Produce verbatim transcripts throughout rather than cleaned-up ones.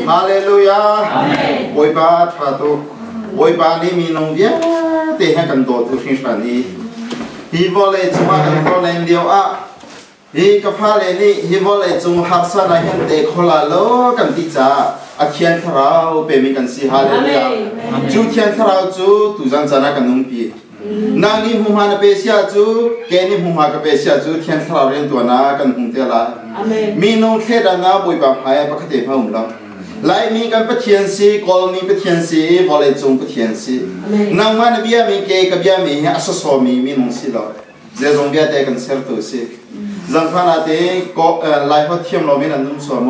ฮาเลลูยาโวยบาทาตุโวยบานี่มีนงเดียเตะให้กันโดดทุกสิ่งสันนี้ฮีบอลเลยจุมากันก็เล่นเดียวอ่ะฮีกับพาเลนี่ฮีบอลเลยจุมฮับซาได้เห็นเตะคนละโลกันที่จ้าอาเทียนทราวเป็นมีกันสิฮาเลลูยาจูเทียนทราวจูตุจันจานากันนุ่งปีนางนี่หุ่มหานเปเซียจูแกนี่หุ่มหากเปเซียจูเทียนทราวเรียนตัวนากันหุ่มเตละมีนงเทดานาบุยบาพายปกติพระหุ่มละไล่มีกันปะเทียนสีกอลมีปะเทียนสีวอลเลจงปะเทียนสีนางมันเบียมีเกกับเบียมีอัศสอมีมีนงสีละเจ้าจงเบียเตกันเซอร์ตัวสีจังพานาเตก็ไล่เขาเทียมเราไม่นั่นนุ่มสวม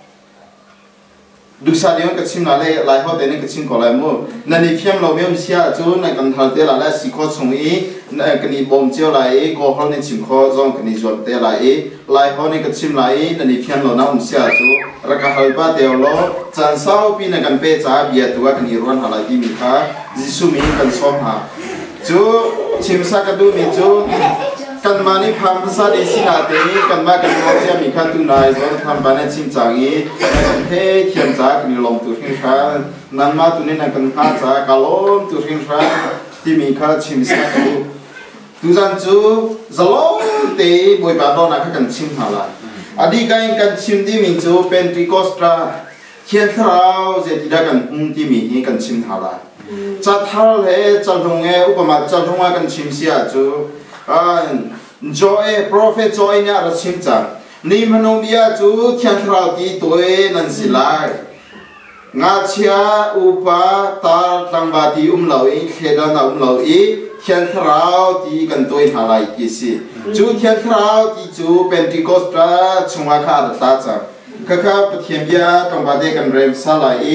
ดูซาเดียนก็ชิมนาเลยไล่เขาเตนี่ก็ชิมก็ไล่มั่วนั่นนี่เทียมเราไม่เสียจูนั่นกันทัลเตละแล้วสิข้อชงอีนั่นกันนี่บ่มเจ้าไล่ก็เขาเนี่ยชิมข้อจงกันนี่จวดเตละไล่เขาเนี่ยก็ชิมไล่นั่นนี่เทียมเราน้ำเสียจูรักฮัลบาเดียวล้อจันเศร้าปีนั่นกันเป้จ่าเบียตัวกันนี่ร้อนหาอะไรที่มีค่าจิสุมีกันซ้อมหาจูชิมสักดูมีจูกันมานี่พังภาษาเดชินาเตนี่กันมากันว่าจะมีขั้นตุนายจนทำบ้านชิมจางี้กันเทเทียมจากนี่ลงตัวทิ้งฟ้านั่นมาตุนี่นั่นกันหาจากกะล้มตัวทิ้งฟ้าที่มีข้าชิมสักดูดูจันจูจะล้มเตะบวยบาดนักกันชิมหาละอดีกันกันชิมที่มีจูเป็นทริโกสตราเทียนทราวเจติดากันหุ่นที่มีกันชิมหาละจัดทาเลจัดทงเออุปมาจัดทงว่ากันชิมเสียจูจอยโปรเฟสจอยเนี่ยเราชิมจังนี่มันองเบียจูเทียนทราวที่ตัวนั่นสิไลงาเชียอุปาตาตังบาตีอุ้มเหล่าอีเขดานาอุ้มเหล่าอีเทียนทราวที่กันตัวหาลายกิสิจูเทียนทราวที่จูเป็นติโกสตราชงว่าข้าตาจังข้าข้าปเทียนเบียตังบาตีกันเริ่มสลาย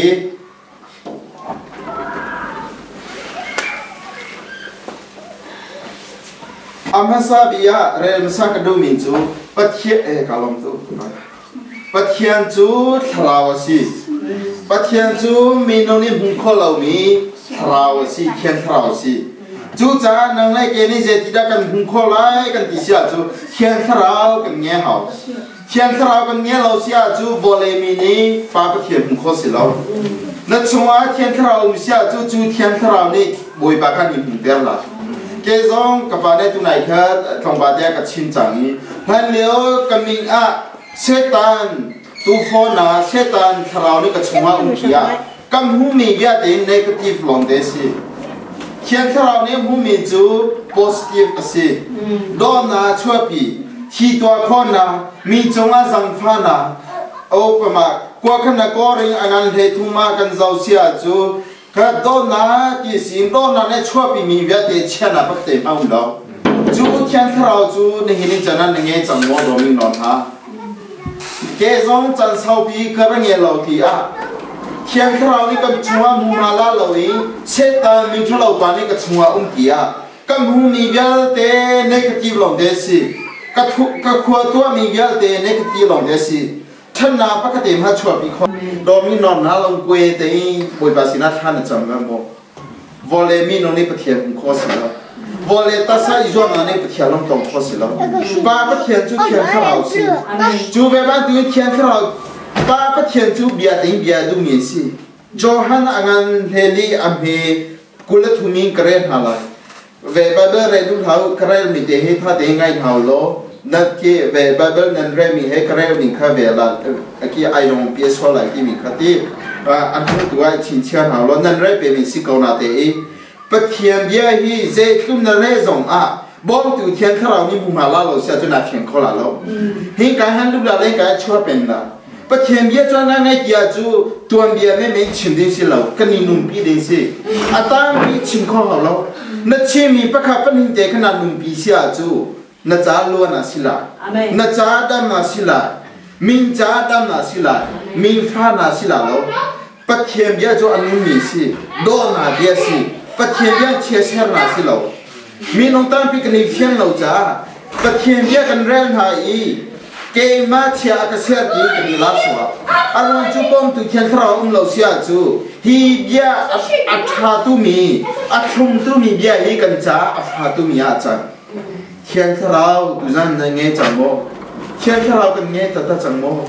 อามาซาบิยาเริ่มสักดูมิจูปัทเทียเอกาลมจูปัทเทียนจูทราวสีปัทเทียนจูมีนนิมุขลามีทราวสีเทียนทราวสีจูจ้านังไลเกนิเจติดากันมุขลายกันติเสียจูเทียนทราวกันเงี้ยหาเทียนทราวกันเงี้ยเราเสียจูบอลเลมินีฟ้าปัทเทียนมุขสิเรานั่นชัวเทียนทราวเสียจูจูเทียนทราวนี่บุยปากันยิ่งเดียวละเกจงกับปาเนตุนายแค่ทองบาเดียกับชิมจังนี้พันเลี้ยวกับมิงอะเซตันตูฟอนาเซตันทราวนี่กับชงว่าอุ้งขี้อะกับหูมีเบียดเองเนกาทีฟลองเดสิเขียนทราวนี่หูมีจูโพสิทีฟสิโดนาชัวปีที่ตัวคนน่ะมีจงอาจังฟ้าน่ะโอ้ประมาณกว่าขนาดก็ริงอันนั้นเหตุมากันเจ้าเสียจูก็โดนนะที่สิ่งโดนนะเนี่ยชั่วปีมีเวลาเดียเช่นนะพักเต็มเอาแล้วจูเทียนทราวจูในหินจันนั้นเนี่ยจังหวะโดมินอนฮะเกจงจันทร์เสาปีก็เป็นเงี้ยเราที่อ่ะเทียนทราวนี่ก็ชัวมุมาลาเราเองเซตันมิทเราปานี่ก็ชัวอุ้งกี้อ่ะก็มูมีเวลาเตเนกาทีฟลงเดสิก็ทุกก็ขวดตัวมีเวลาเตเนกาทีฟลงเดสิท่านนาปกติมาชั่วปีคนโดมินอนนะลงกุยเตยบวยบาสินาท่านจำกันบ่วอลเลมินนี่ปะเทียนคอสิแล้ววอลเลตัสไซจวนนี่ปะเทียนลงตรงคอสิแล้วป้าปะเทียนจูเทียนข้าวสิจูเวบันดูเทียนข้าวป้าปะเทียนจูเบียติงเบียดูมีสิโจฮันอังันเฮลีอัมเฮกุลทุมิงกระเรนฮาลายเวบับเบอร์เรดูเท้ากระเรนมีเดหิท่าเดงไงเท้าโลนักที่เวบาเบิลนั้นเริ่มมีให้กระเริ่มมีข้าเวลาที่ไอรอนเปียสโซลาที่มีข้าที่อันนี้ตัวชินเชียนหาล้นนั้นเริ่มเป็นมีสิกาวนาเตยปัจเจียนเบียฮีเจตุนนั้นเริ่มส่งอ่ะบอมตัวเทียนข้าเรานี่บุมาลาเราเสียจนนักเทียนข้าเราหิ้งการหันดูแลเล่นการช่วยเป็นละปัจเจียนเบียจวนนั้นในที่อาจูตัวเบียไม่ไม่ชิมดิ้งสิเรากันนี่นุ่มปีดิ้งสิอัตรามีชิมข้าเรานัดชิมมีประคับเป็นหิ้งเด็กขนาดนุ่มปีเสียจูนัจาล้วนน่ะสิละนัจาดำน่ะสิละมินจาดำน่ะสิละมินฟ้าน่ะสิละแล้วปัจเจียนเบียจะอันนู้นมีสิโดนน่ะเดียสิปัจเจียนเบียเชี่ยเชี่ยน่ะสิแล้วมีน้องตั้งปีกันอีเพียงเราจ้าปัจเจียนเบียกันเร่งหายเกมาเชี่ยก็เสียดีกันนี่ลักษณะอารมณ์จุปมตุเทียนทราวอุ้มเราเสียจูฮีเบียอัฐาตุมีอัฐมตุมีเบียฮีกันจ้าอัฐาตุมีอาจารย์เทียนทราวดูจันนั่งเงี้ยจังโมเทียนทราวกันเงี้ยตัดตัดจังโมเที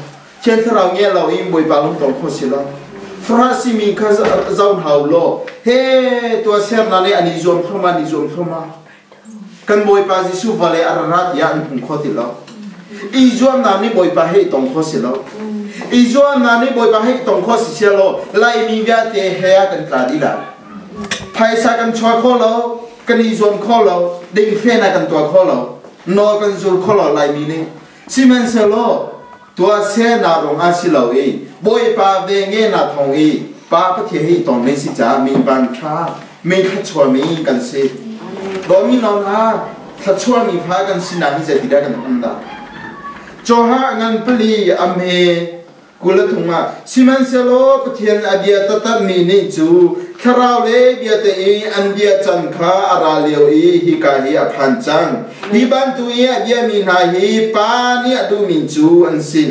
ทียนเราเงี้ยเราอิมบอยปาลงตรงโคสิลาฟราซิมิงคาเจ้าหาวโลเฮตัวเสียนั่นเองอันนี้จอมเข้ามานี่จอมเข้ามากันบอยปาจิสุวาเลอาราดยาอันพุ่งโคติลาอีจอมนั่นนี่บอยปาให้ตรงโคสิลาอีจอมนั่นนี่บอยปาให้ตรงโคสิเชลโลไลมีวิอาเตเฮียกันตราดีละไพศากันชัวโคโลกันอีจอมโคโลดิ่งเฟนักันตัวโคโลนอกันจูโคโลไลมีนี่ซิมันเซโลตัวเสียนารงอาศิลาเอบอยปาเวงเงนาทองเอปาปะเทียให้ตองไม่สิจ้ามีบันคามีขัดชัวมีกันสิบอมีนอนฮะขัดชัวมีพากันสินามิเจติดากันอันดาจอฮะงันปลีอเมกุลทุงะซิมันเซโลปะเทียนอเดียตตมีนิจูคาราวเลเบียเตอีอันเดียจันคาอาราเลวอีฮิกาฮิอพันจังฮิบันตุเอียเดียมีนาฮิปานีอดูมิจูอันสิ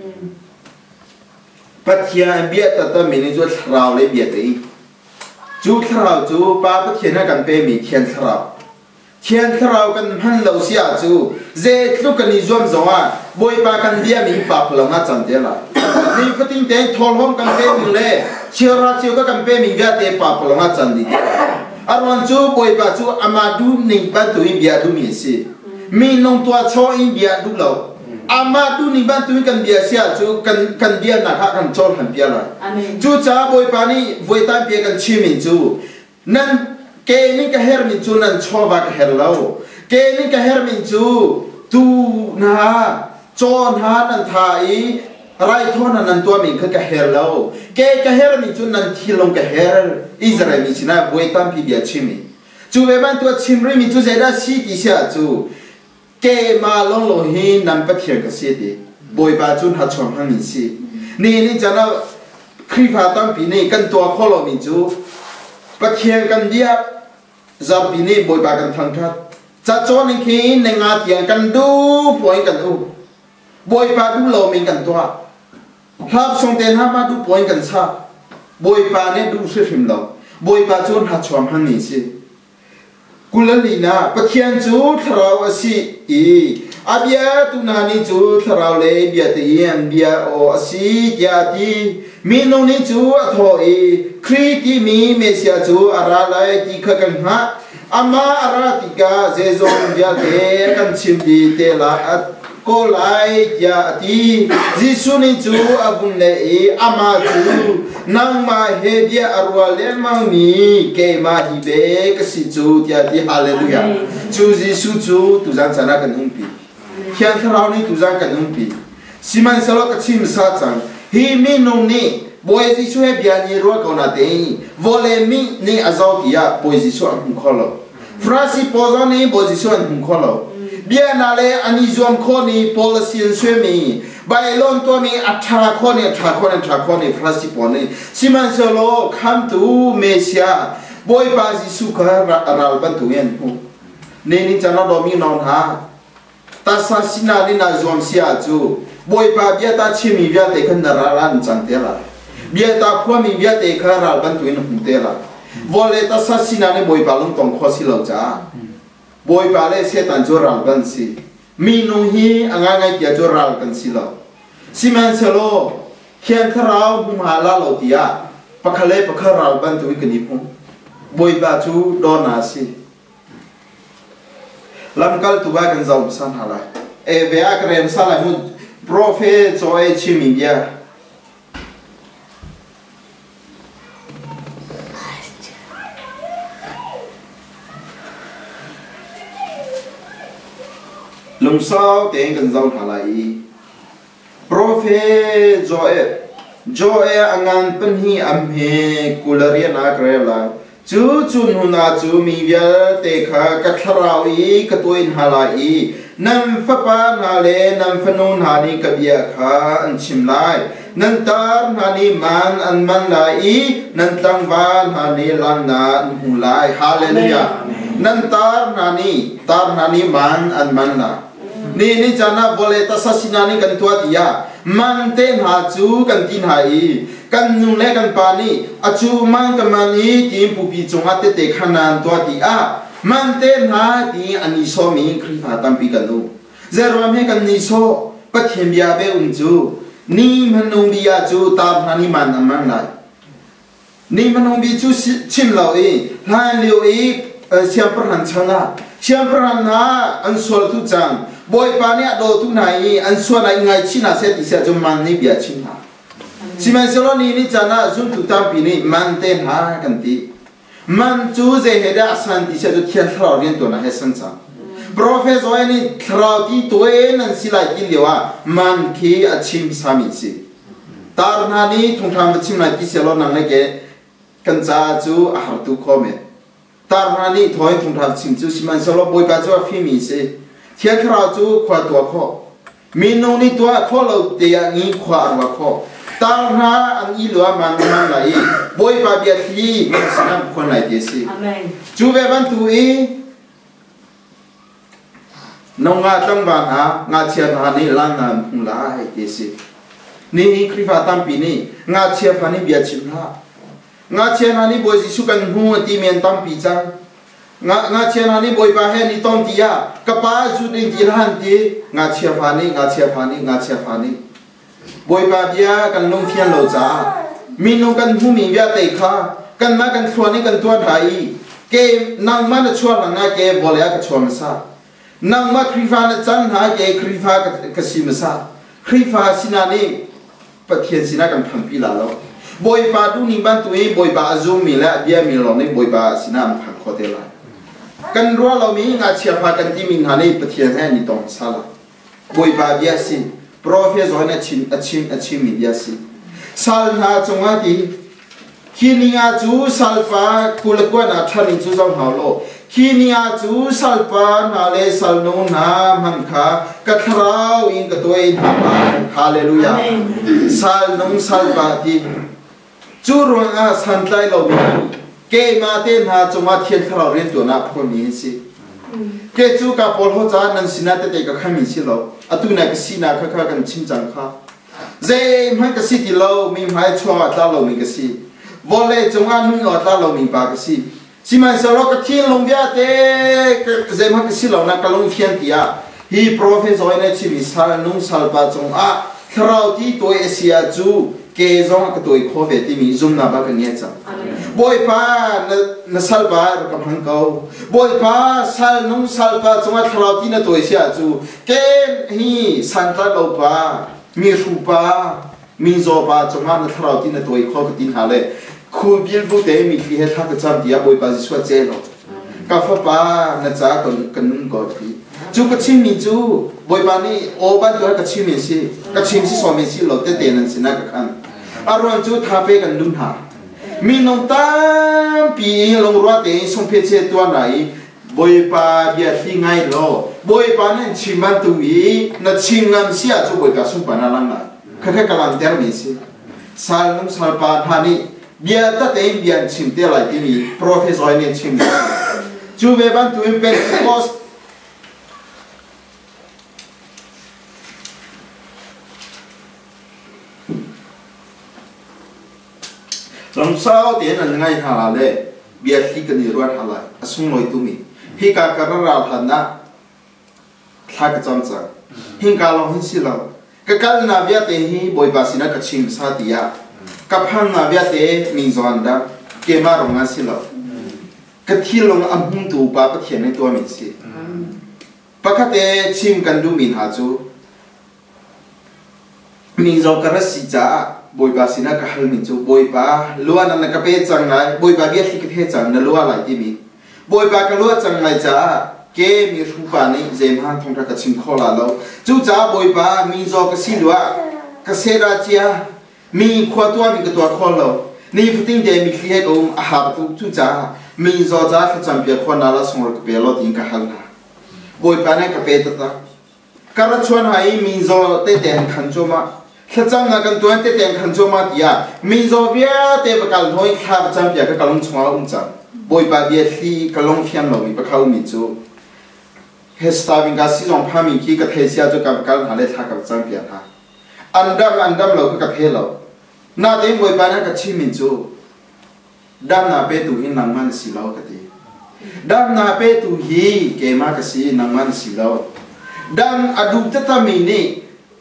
ปัทยาเบียตตมีนิจูคาราวเลเบียเตอีจูคาราวจูปาปะเทียนกันเปมีเทียนคาราวเทียนคาราวกันฮันเลวเสียจูเจตุกันนิจวมจงว่าบอยปากันเดียมีปาพลังอาจันเดล่านี่ฟติงเตนทอลฮอมกันเปมีเล่เชียราเชียวก็กันเปมีวิอาเตปาพลังอาจันดีอารวันจูบอยปาจูอามาดูนิบันตุอินเบียดูมีสิมีนงตัวชออินเบียดูเราอามาดูนิบันตุอินกันเบียเสียจูกันกันเบียนักฮักกันชอหันเบียละจูจ้าบอยปานี่บอยตามเบียกันชิมิจูนั่นเกนี่ก็เฮร์มิจูนั่นชอบวักเฮร์เราเกนี่ก็เฮร์มิจูตูนะจอนฮานันทายไรท่อนันตัวมิงคือกะเฮร์เราเกกะเฮร์มิจูนันที่ลงกะเฮร์อิสราเอลมิชนะบวยตัมพิเบียชิมิจูเวบันตัวชิมริมิจูเจด้าซีกิเสียจูเกมาลงโลหินนันปะเทียนกะเสียดีบวยบาจูนฮัดชอมฮันมิซีนี่นี่จะน่าครีฟาตัมพินี่กันตัวโคโลมิจูปะเทียนกันเดียบจับพินี่บวยบากันทังทัดจะโจนิคีในงานเทียนกันดูปวยกันดูบวยบาดูโลมิงกันตัวฮับส่งเตนฮับมาดูปอยกันซะบอยปาเนี่ยดูเสียฟิมเราบอยปาจูนฮัดชวมฮันนี่สิกุลลีน่าปะเทียนจูทราวสิอีอาเบียตุนานี่จูทราวเลเบียตีอันเบียโอสิยาตีมีนงนี่จูอัทโออีครีตีมีเมเซียจูอาราไลตีขกันฮะอามาอาราติกาเจซอนเบียเตกันชิมดีเตลาอัตก็ไล่ยาตีจิสุนิจูอาบุญเลอามาจูนังมาเฮเดียอารวาเลมังมีเกมาฮิเบกสิจูยาตีฮาเลลูยาจูจิสุจูตุจันชนะกันอุมปีเขียนทราวนี่ตุจันกันอุมปีสิมันสโลกชิมซาจังฮิมินุนี่บอยจิสุเฮเบียนีรัวกอนาเตยวอเลมินี่อาซาวกิยาบอยจิสุอันหุคอลฟราซิโปซานี่บอยจิสุอันหุคอลเบียนาเลอันนี้จอมคนนี้ policy ช่วยมีใบลอนตัวมีอัตราคนนี้อัตราคนนี้อัตราคนนี้ฟราสิปอนี่ซิมันเซโลคัมตูเมเซียบอยปาซิสุขราราลบันตุเอ็นหูนี่นี่จะน่าดมีนอนฮะตาซาสินานี่น่าจอมเสียจูบอยปาเบียตาชิมีเบียเตกันนาราลันจังเตล่าเบียตาพวมีเบียเตกันราลบันตุเอ็นหูเตล่าวอลเลตาซาสินานี่บอยปาลงตรงข้อสิเราจ้าบอยปาเลเสตันจูรัลกันสิมีนุฮีอ่างไงที่จูรัลกันสิละซิมันเซโลเขียนคราวมุมาลาโลติยาปักเลปักรัลกันตุวิกนิพุงบอยปาจูโดนาสิลำกัลตุบากันจาวสันฮาลาเอเวียกเรมซาลามุดโปรเฟตโซเอชิมิเบียลุงสาวเตียงกันเจ้าหาลายโปรเฟตโจเอโจเออังานเป็นฮีอัมเฮกุลเรียนักเรลาจูจุนหุนาจูมีเวลเตคะกัทราวอีกตัวอินหาลายนันฟปานาเลนันฟนูนหานีกบียขาอันชิมไลนันตาร์หานีมันอันมันลายนันตังวานหานีลันนาอันหูลายฮาเลลูยานันตาร์หานีตาร์หานีมันอันมันลานี่นี่จานะบริษัทศาสนานี่กันตัวที่ยามันเต้นหาจูกันทินหายกันนุ่งเล็กกันปานี่อาจูมันกันมันนี่ทีมผู้พิจงอาเตเตขนานตัวที่อ่ะมันเต้นหาที่อันนี้โซมีคริฟาตัมปีกันดูเจรวมให้กันนี้โซปัทเฮียเบอุนจูนี่มันนงบียาจูตามฮันนี่มันมันไหนนี่มันนงบีจูชิมเราเองลายเลี้ยวเองเชียงประหันชนะเชียงประหันนะอันส่วนทุจังบอยปานี่โดทุกไหนอันส่วนไหนไงชินาเสติเสียจนมันนี่เบียชิมหาสิมันเสลนี่นี่จะน่าจุนทุกตามปีนี้มันเต้นหากันทีมันจูเจเฮดาสันติเสียจุดเทียนทราวเรียนตัวน่ะเฮสันจังโปรเฟสเซอร์นี่ทราวที่ตัวเองนั่นสิไลกินเดียวว่ามันคีอาชิมสามีสิตาร์นานี่ทุ่งทางชิมไหนที่เสลนั่งเล็กกันจ้าจูอาหารตุคอมเมตาร์นานี่ถอยทุ่งทางชิมจูสิมันเสลบอยปาจูฟิมีสิเทียนทราวจูขวาตัวข้อมีนงนี่ตัวข้อเราเดียงี้ขวาตัวข้อตาร์นาอันอีหลัวมันมันไหลบอยปาเบียที่มันสนามคนไหลเดียสิจูเวบันตุอีน้องงาตั้งบ้านหางาเชียร์พานี่ล้านน้ำพุ่งลายเดสินี่คริฟาตั้มปีนี่งาเชียร์พานี่เบียชิมลางาเชียร์พานี่บอยสิสุกันหัวตีเมียนตั้มปีจังงางาเชียร์พานี่บอยปาเฮนี่ต้องตียากระป๋าจุดที่ร้านตีงาเชียร์พานี่งาเชียร์พานี่งาเชียร์พานี่บอยปาเบียกันลงเทียนโลจ้ามีน้องกันหูมีเบียเตะขากันมากันทัวนี่กันตัวไทยเกมนางมันชวนหลังงาเกมบอลเลยก็ชวนมาซานังมาคริฟานะจันหาเกคริฟากสิมซาคริฟาสินานี่ปะเทียนสินากันพันปีละแล้วบอยปาดูนิบันตัวเองบอยปาซูมีและเบียมีหลอนี่บอยปาสินาพันขอเดลัยกันรัวเรามีงาเชียพากันที่มิงหานี่ปะเทียนให้นี่ตองซาละบอยปาเบียสิโปรเฟสเซอร์เนี่ยชิมชิมชิมมีเบียสิสัลนาจงอาดีคินิอาจูสัลฟาคุลกวนอาทันิจูจงหาโลคินิอาจูสัลปานาเลสัลนูนามันคากะทราวอิงกะตัวอินฮามาฮาเลลูยาสัลนุงสัลปาทีจูรวงอาสันไตโลมีเกมาเตนหาจงมาเทียนคราวเรียนตัวนับคนนี้สิเกจูกับพอลโฮจานันสินาเตเตกะขมิสิโลอตุนักสินาคาคากันชิมจังคาเจมันกะสิติโลมีหมายชัวตาโลมีกะสิวอลเลจงอานุงอตาโลมีปากะสิสิมันสรกที่ลงเบียเตเจมันก็สิเรานักลงเทียนตียฮีโปรเฟสเซอร์เนี่ยชิมิสานุงสัลปาจงอาคราวที่ตัวเอเชียจูเกจงก็ตัวอีกข้อเวทีมีจุ่มนับกันเนี่ยจังบอยป้านสัลปาเรากำลังเก่าบอยป้าสัลนุงสัลปาจงอาคราวที่นั่นตัวเอเชียจูเกฮีสันตาโลปามีรูปามีโซปาจงอาคราวที่นั่นตัวอีกข้อก็ตินหาเลยคูบิลบุเตมีที่เหตุทักจำที่อาบอยปาจิสวดเจโลกาฟปานะจ๊ะกันกันนุ่งกอดที่จูกชิมิจูบอยปานี่โอบันตัวกชิมิสิกชิมิสิสวมิสิโลเตเตนันสินักขันอารมณ์จูท้าเปกันนุ่งหามีน้องตามปีลงรัวเตสมเพเจตัวไหนบอยปาเบียที่ไงโลบอยปานี่ชิมันตุวีนัดชิมงามเสียจูบอยกาสุปานาลังนะแค่แค่กำลังเดามิสิสาลนุ่งสาลปาทานี่เบียตัดเองเบียนชิมเตลัยที่มีโปรเฟสเซอร์เนี่ยชิมจูเวบันตัวเองเป็นคอสลองสาวเตียนง่ายหาเลยเบียที่กันนี่รวดหาเลยอสุงลอยตุมีฮิกาการราลหันนะทักจำจังฮิกาลองหินสิเราก็การนาเบียเตหีบอยบาสินะก็ชิมสาติยากับพันนาเบียเตมีจวนดาเกมารงาสิเราก็ที่ลงอัมพุงตูปาปะเทียนในตัวมิสิปะกเตชิมกันดูมินหาจูมีจอกระสิจ้าบอยบาสินะก็ฮัลมินจูบอยบาลัวนันนักเปจังไงบอยบาเบียที่กเพจังนั่นลัวไหลที่มีบอยบาก็ลัวจังไงจ้าเกมีรูปานี่เจมฮันทงรักชิมขอลาเราจูจ้าบอยบามีจอกสิลัวกเสราเจียมีขวดตัวมีกตัวขอเรานี่ฟุติงเดมีขี้ให้กูอาหารตุจูจ้ามีจอจ้าขจังเปียขวนาลาสงรกเปียลอดิงกะฮัลนาบอยปาเนี่ยกเปตตาการชวนให้มีจอเตเตนขันโจมาขจังนักตัวเตเตนขันโจมาที่ยามีจอเบียเตปกัลน้อยข้าพจังเปียกะกะลงชวาอุ้งจังบอยปาเบียที่กะลงเทียนเรามีปะเขามีจูเฮสตาวิงกาซิจงพามีขี้กะเทเซียจูกับกัลหาเลทักกับจังเปียท่าอันดัมอันดัมเราก็กะเพเรานาเต็มบอยปาเนี่ยกะชิมิจูดำนาเปตุหินนังมันสิลาวกติดำนาเปตุฮีเกมากสินังมันสิลาวดำอดุตตามินี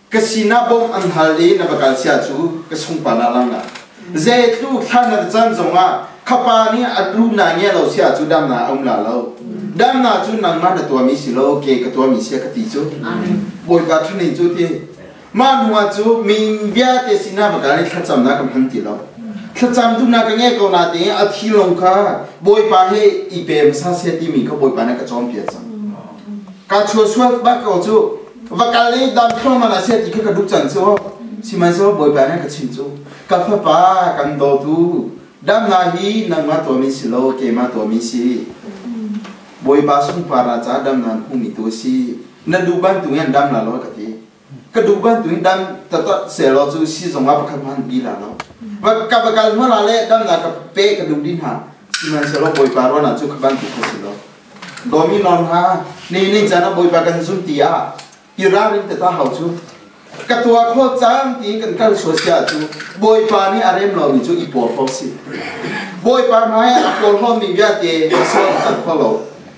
cái xin na bom ăn hali na bakal sia chú cái sung pa na lang na dễ tu khăn na chân giống à khapa ni adu na nghe lâu sia chú đam na ông là lâu đam na chú nang ma na tua mi si lâu kê cái tua mi sia cái tí chú bồi ba chú nên chú thì mà đúng à chú mình bia thì xin na bakal ni khát chăm na cầm hăng tí lâu khát chăm tu na cái nghe câu na thì à thi long kha bồi ba he i bem sa sia tí mình có bồi ba na cái chom bia chăm cả chua chua ba câu chú và cái này đam không mà là sẽ thì cái đúc chân số, xí mà số bồi bàn này cái chín số, cà phê ba cần đồ tu, đam na hi nang mà tuổi mình xí lâu, kề mà tuổi mình xí, bồi ba sung para cha đam na không bị tuổi xí, nên đu ban tuổi anh đam là lo cái gì, cái đu ban tuổi đam tất tất sẽ lo chú xí giống áp khăn han bị là lo, và cái cái nó là lẽ đam là cái pe cái đu din ha, xí mà sẽ lo bồi ba rồi là chú khăn ban tuổi không xí lo, đó mi non ha, nên nên cha nó bồi ba cần dùng tia irarin te ta hau chu katua kho chang ti kan kal so sia chu boy pa ni arem lo ni chu ipol ho si boy pa mai apol ho mi bia te so ta kho lo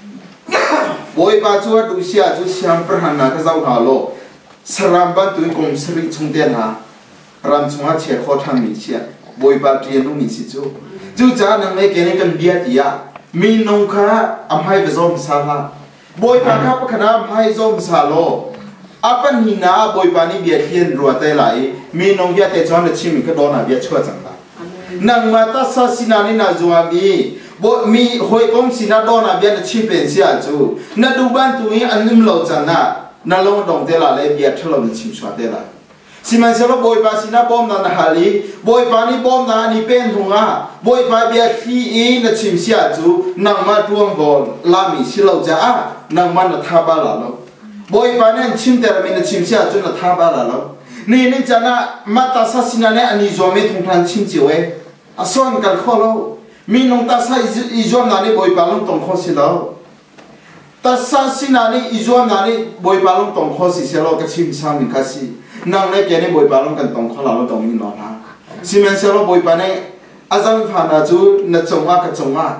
boy pa chu du sia chu siam prahan na ka zau ha lo saram ban tu kong sri chung ten ha ram chunga che kho thang mi sia boy pa tri nu mi si chu chu cha nang me ke ni kan bia ti ya mi nong kha am hai ve zom sa ha boy pa kha pa khana am hai zom sa lo apan hina boy pani bia hian ruate lai mi nong bia te chon chi mi ka do na bia chua chang la nang ma ta sa sinani na zuwa mi bo mi hoi kom sina do na bia chi pen sia chu na du ban tu an nim lo chan na na lo dong te la le bia thlo ni chim swa te la siman se lo boy pa sina bom na na hali boy pani bom na ni pen thunga boy pa bia hi e na chim sia chu nang ma tuang bol la mi si lo ja a nang ma na tha ba la lo boy pa ne chim ter mi na chim sia chu na tha ba la lo ni ni chana mata sa sina ne ani zo me thung than chim chi we a son kal kho lo mi nong ta sa i zo na ni boy pa long tong kho si lo ta sa sina ni i zo na ni boy pa long tong kho si se lo ka chim sa mi ka si nang ne ke ni boy pa long kan tong kho la lo tong mi no ha si men se lo boy pa ne azam pha na chu na chonga ka chonga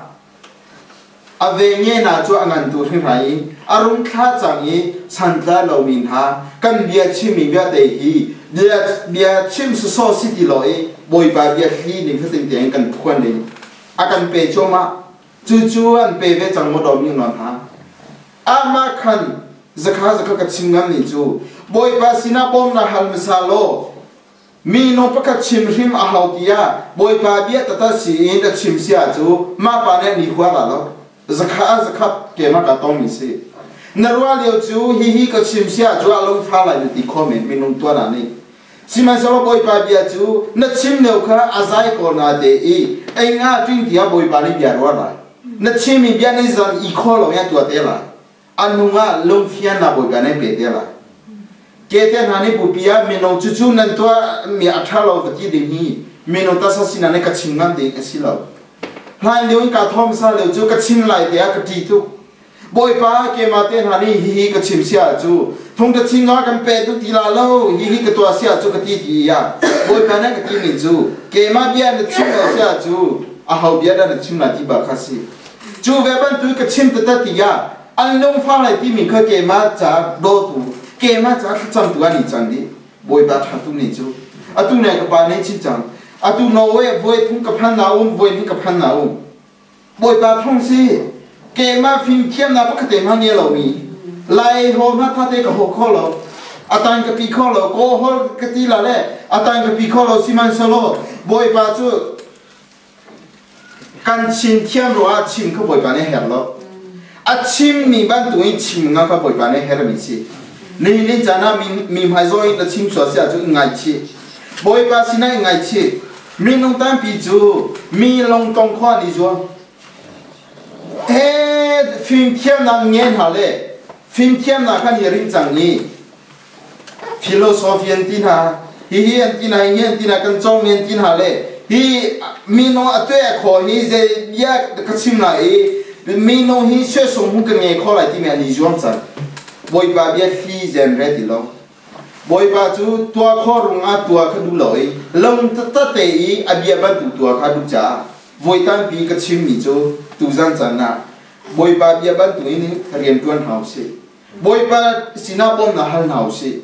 ave nge na chu angan tu thing rai arung kha changi santla lo min ha kan bia chimi bia de hi bia bia chim su so city lo e boy ba bia hi ni phating teng kan phwan ni akan pe choma chu chu an pe ve chang mo do mi non ha ama khan zakha zakha ka chingam ni chu boy ba sina bom na hal misalo mi no pa ka chim him a hautia boy ba bia tata si in da chim sia chu ma pa ne ni hwa la lo zakha zakha ke ma ka tong mi se narwa leo chu hi hi ka chim sia chu along pha la ni comment mi nong tua na ni sima so boy pa bia chu na chim neu kha azai ko na de e ai nga twin dia boy pa ni bia ro la na chim mi bia ni zan i kho lo ya tua te la anu nga long fian na boy pa ne pe te la ke te na ni bu pia mi nong chu chu nan tua mi atha lo ka ti ding hi mi nong ta sa sina ne ka chim ngam de ka si lo hai leo ka thom sa leo chu ka chim lai te ka ti tu boy pa ke ma te na ni hi hi ka chim sia chu thong ka chim nga kan pe tu ti la lo hi hi ka tua sia chu ka ti ti ya boy pa na ka ti min chu ke ma bia na chim lo sia chu a hau bia da na chim la ti ba kha si chu ve ban tu ka chim ta ta ti ya an long fa lai ti min kha ke ma cha do tu ke ma cha ka cham tu ani chang di boy pa tha tu ni chu a tu ne ka pa ne chi chang a tu no we voi thung ka phan na um voi ni ka phan na um boy pa thong si ke ma phim thiam na pa ka te ma ne lo mi lai ho na tha te ka ho kho lo atang ka pi kho lo ko ho ka ti la le atang ka pi kho lo siman so lo boy pa chu kan chin thiam ro a chim ka boy pa ne her lo a chim mi ban tu chim nga ka boy pa ne her mi si ni ni jana mi mi mai zo in da chim so sia chu ngai chi boy pa sinai ngai chi mi nong tan pi chu mi long tong kho ni zo he phim thiam na ngen ha le phim thiam na khan yerin chang ni philosophy an tin ha hi hi an tin ha hi an tin ha kan chong men tin ha le hi mi no atwe kho hi je ya ka chim na e mi no hi se song hu ka nge kho lai ti me ani jom chan boy pa bia fi zen re ti lo boy pa chu tua kho rung a tua kha du loi long ta ta te i abia ban tu tua kha du cha voi tan pi ka chim ni chu tu zan chan na boy pa bia ban tu ni rian tuan hau se boy pa sina bom na hal hau se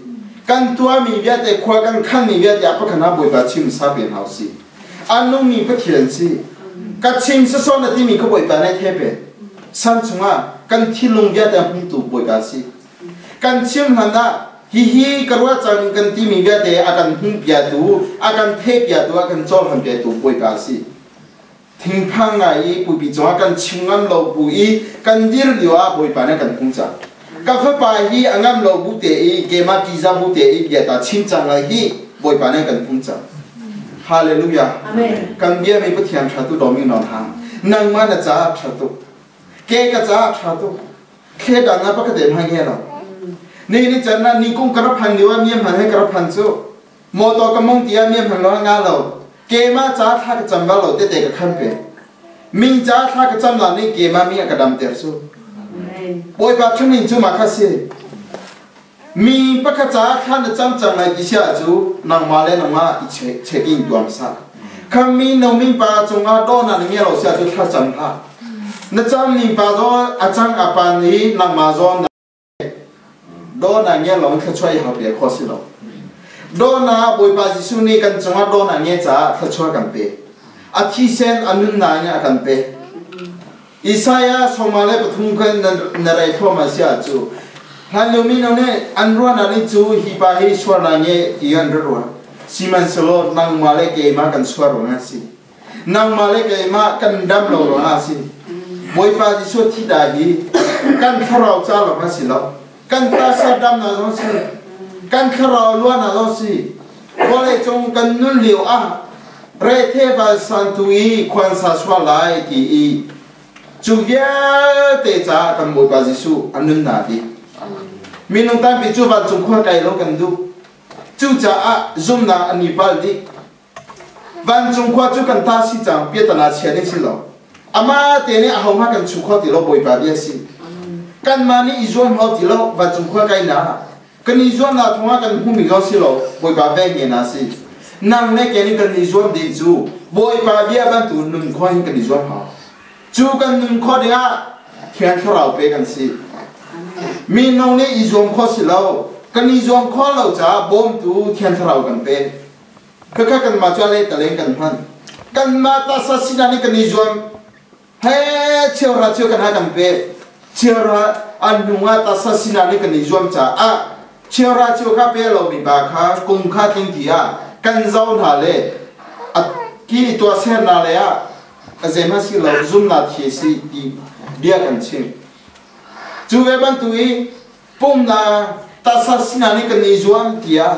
กันตัวมีเวียแต่ขวากันขั้นมีเวียแต่ปะขณะบวยบาชิมซาเปียนเฮาสิอันนู้มีปะเทียนสิกัดชิมซะซ้อนที่มีขบวยบาในเทเปสันชงอ่ะกันที่ลงเวียแต่พุ่งตูบวยบาสิกันชิมหันนะฮิฮิกระว่าจังกันที่มีเวียแต่อาการหุ่นเปียตูอาการเทเปียตูอาการโจรหันเปียตูบวยบาสิทิ้งพังไงปุบิจงกันชิงอันเราปุยกันดิรเดียวอ่ะบวยบาในกันพุ่งจังกาแฟปาฮีอังามเราบุเตอีเกมากิซาบุเตอีเบียตาชิมจังไงฮีบอยปานันกันพุ่งจังฮาเลลูยากันเบียไม่พุทธิอันชาตุดอมินอนหางนังมันจะชาตุเกก็จะชาตุเคดังนะปะกเดมหางเงี้ยเรานี่นี่จันนะนี่กุ้งกระพันดีว่าเมียมันให้กระพันซูโมโตกมงตีเมียมันร้องงาเราเกมาจ้าท่ากจังบ้าเราเตะเตะกับขันเปมิงจ้าท่ากจังเรานี่เกมามีกระดำเตะซูบอยบาทุนิจูมาคาซีมีปะกจ้าท่านจำจังในดิเชียจูนางมาเลนมาอิเชเชกินตัวมันซาคำมีน้องมิงปาจงอาโดนันเงี้ยเราเสียจุดท่าจังท่านั่นจำมิงปาโดอาจังอาปานีนางมาโดนโดนันเงี้ยเราเขาช่วยหาเปียข้อสิเราโดนาบอยบาจิสุนีกันจงอาโดนันเงี้ยจ้าเขาช่วยกันเปอาทิเซนอันนุนนายเนี่ยกันเปอิสายาสมัยปฐุมกันนรายทั่วมาเสียจูฮัลโหลมินเนี่ยอันรัวนั่นจูฮิปาฮิสวรรค์เนี่ยที่อันรัวสิมันสโลนังมาเลเกมากันสวรรค์นะสินังมาเลเกมากันดัมโลนะสิบอยปาจิสุที่ได้กันขราวจ้าหรอมาสิเรากันตาสะดัมนะเราสิกันขราวล้วนนะเราสิบอลจงกันนุ่นเหลียวอ่ะเรเทวาสันตุยควันสาสวาไลที่จูเยเตจ้ากันบอยปาจิสุอันนุนนาดีมีน้องตาปิจูวันจุงข้อไก่โลกันดูจูจ้าอ่ะซุ่มนาอันนี้ปัลดิวันจุงข้อจูกันตาสิจังเปียตนาเชียนี่สิโลอามาเตนี่อาหงมากันจุงข้อติโลบอยปาเดียสิกันมานี่อิจวนเขาติโลวันจุงข้อไก่นากันอิจวนนาทว่ากันหุ่มอีกสิโลบอยปาเวงเงินนาสินั่งในแกนี่กันอิจวนดีจูบอยปาเดียบันตุนุ่งข้อหินกันอิจวนเขาจูกันนุ่งข้อเดียแค่เราเปกันสิมีน้องนี่อิจวมข้อสิเรากันอิจวมข้อเราจะบ่มตูเทียนเรากันเป็นก็แค่กันมาจวเลยตะเลงกันพันกันมาตาสัสินานี่กันอิจวมเฮ้เชื่อราเชื่อกันหากันเป็นเชื่อราอันนุ่งตาสัสินานี่กันอิจวมจ้าอ่ะเชื่อราเชื่อข้าเป็นเรามีบาค้ากุงข้าทิ้งที่อ่ะกันเจ้าหน้าเลยอ่ะกี่ตัวเส้นนาเลยอ่ะก็จะมาสิเราซุ่มนาทีสิดีเดียกันชิงจูเวบันตุยปุ่มนาตาสัสินานี่กันนิจวนที่อ่ะ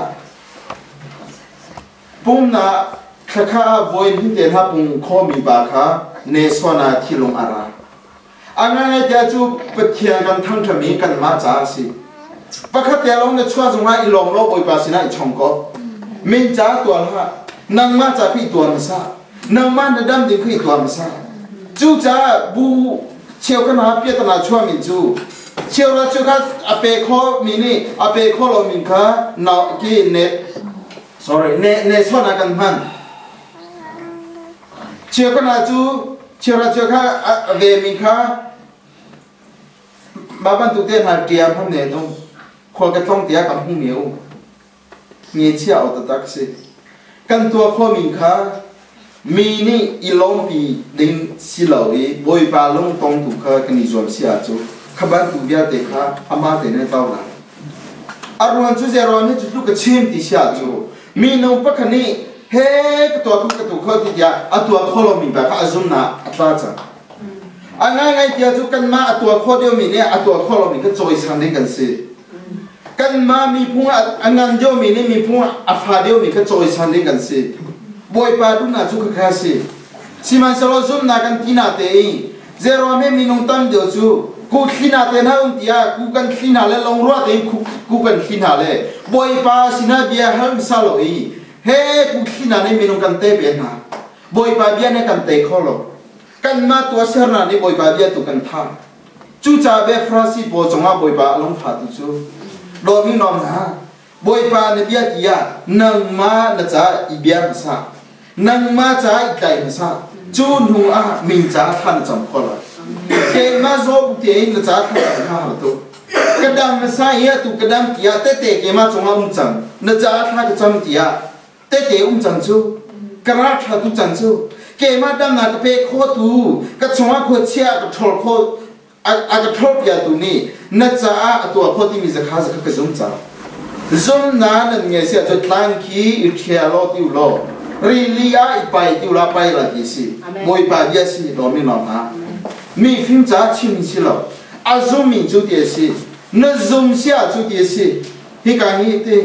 ปุ่มนาข้าข้าวัยรุ่นเดินหาปุ่มข้อมีบาค้าเนสวนาที่ลงอาราอันนั้นเดี๋ยวจูไปเที่ยงกันทั้งทมีกันมาจ้าสิปะคัดเดี๋ยวลงในช่วงจังหวะอีลงโลกไปภาษีน่าอีชงก็มินจ้าตัวละนังมาจ้าพี่ตัวมันซานังมาในดำดิ่งพี่ตัวมันซาจูจ้าบูเชี่ยวกันหาเปียตนาช่วงมินจูเชื่อว่าจุกัสอเปโคมินี่อเปโคโลมินค่ะนากีเน sorry เนเนสวนากันพันเชื่อกันอาจูเชื่อว่าจุกัสเวมินค่ะบ้านตุเตียนหาเกียร์พันเนี่ยต้องคนกระต้องเตียกับหูเหนียวมีเชี่ยวตัดตักสิกันตัวข้อมินค่ะมีนี่อีลงปีดึงสิเหล่าอีบอยปาลงตรงถูกค่ะกันนิจวมเสียจูขบันตุเบียเตค่ะอามาเตเนี่ยเต้าหลังอารมณ์จุเจรอนี่จุดลูกเชื่อมติเสียจูมีน้องปะคันนี่เฮ้กตัวคุณกระตุกเขาติดยาอัตัวโคลมีแบบอาซุนนาอัตราจังอันง่ายง่ายเดียวจุกันมาอัตัวโคเดียวมีเนี่ยอัตัวโคลมีก็จอยสันเดกันสิกันมามีพวกอันนั้นเดียวมีนี่มีพวกอัฟาเดียวมีก็จอยสันเดกันสิบอยปาดูน่าจุกแค่สิสิมันสโลซุมนากันที่นาเตยเจรอไม่มีน้องตั้มเดียวจูกูขี้นาเตน่าอุ้งตีอากูกันขี้นาเล่ลงรัวเตยกูกูกันขี้นาเล่บอยปาสินาเบียฮัมซาโลอีเฮ้กูขี้นาเนี่ยมีน้องกันเตเบียนะบอยปาเบียเนี่ยกันเตข้อโลกันมาตัวเสือนาเนี่ยบอยปาเบียตุกันท่าจูจ่าเบฟราสิโบจงอาบอยปาลงฟาตุจูโดมินอมนะบอยปาเนี่ยเบียตีอานังมาเนจ่าอีเบียมซานังมาจ่าอีไก่มซาจูนหัวมินจ่าท่านจำพอละเกมาโซบุเตยนจ่าท่านข้าหตุกระดามมาใส่ยตุกระดามเกียเตเตเกมาจงอาอุ้มจังนจ้าท่ากระจำเกียเตเตอุ้มจังจูกระราชาตุจังจูเกมาดำนากระเพโคตูกระจงอาโคเชียกระทอลโคอากระทอลเกียตุนี่นจ้าตัวโคที่มีสักข้าสักกระจงจังจงนั้นเงี้ยเสียจะตั้งคีอิเทียโลติวโลรีลียอีไปติวลาไปละกิสิบอยปาเดียสิโดมินอนะมีฟิมจ้าชิมสิโลอาซุมิจูเดียสินซุมเสียจูเดียสิฮิการฮิติ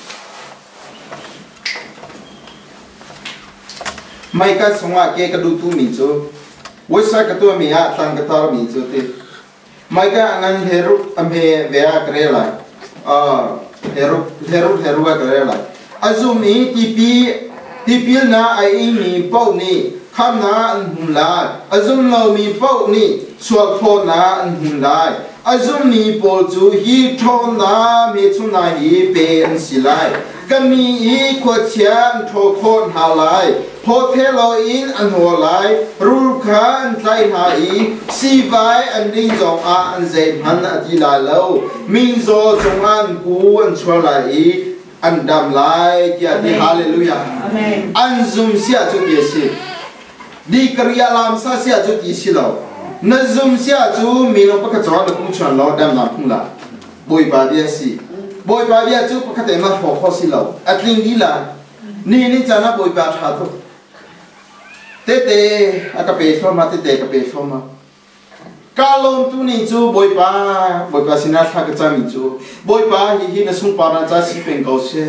ไม่ก็สงว่าเกกระดูตูมิจูวิสัยกระตัวมีอาตังกระตอมิจูติไม่ก็งั้นเฮรุอัมเฮเวียกเรลัยอ่าเฮรุเฮรุเฮรุกเรลัยอาซุมิทีปีทีปีน่าไอมีเป้านี่ข้ามน่าอันหุ่นลายอาซุมเรามีเป้านี่สวดโคน่าอันหุ่นลายอาซุมมีโปจูฮีทอน่ามีชุนายฮีเป็นสิไลก็มีอีขวดเชียนโทโคนหาไลพอเทโลอินอันหัวไลรูปขาอันใจหาอีสีไวอันดิ้งจงอาอันเจ็บหันอธิลาเลวมิงโซจงอันกูอันชัวไลอันดำไลเกียรติฮาเลลูยาอันซุมเสียจุดเยสิดีกริยาลามซาเสียจุดยี่สิเรานซุมเสียจูมีลงปะกจอนลกุชวนเราดำน้ำพุ่งละบอยบาเดียสิบอยบาเดียจูปะกเตมาหัวข้อสิเราอัดลิงดีละนี่นี่จานะบอยบาชาตุเตเตอากาเปชอมาเตเตกาเปชอมากาลงตุนี่จูบอยบาบอยบาสินาทักจามิจูบอยบาฮิฮินสุงปาราจาสิเป็นเกาเช่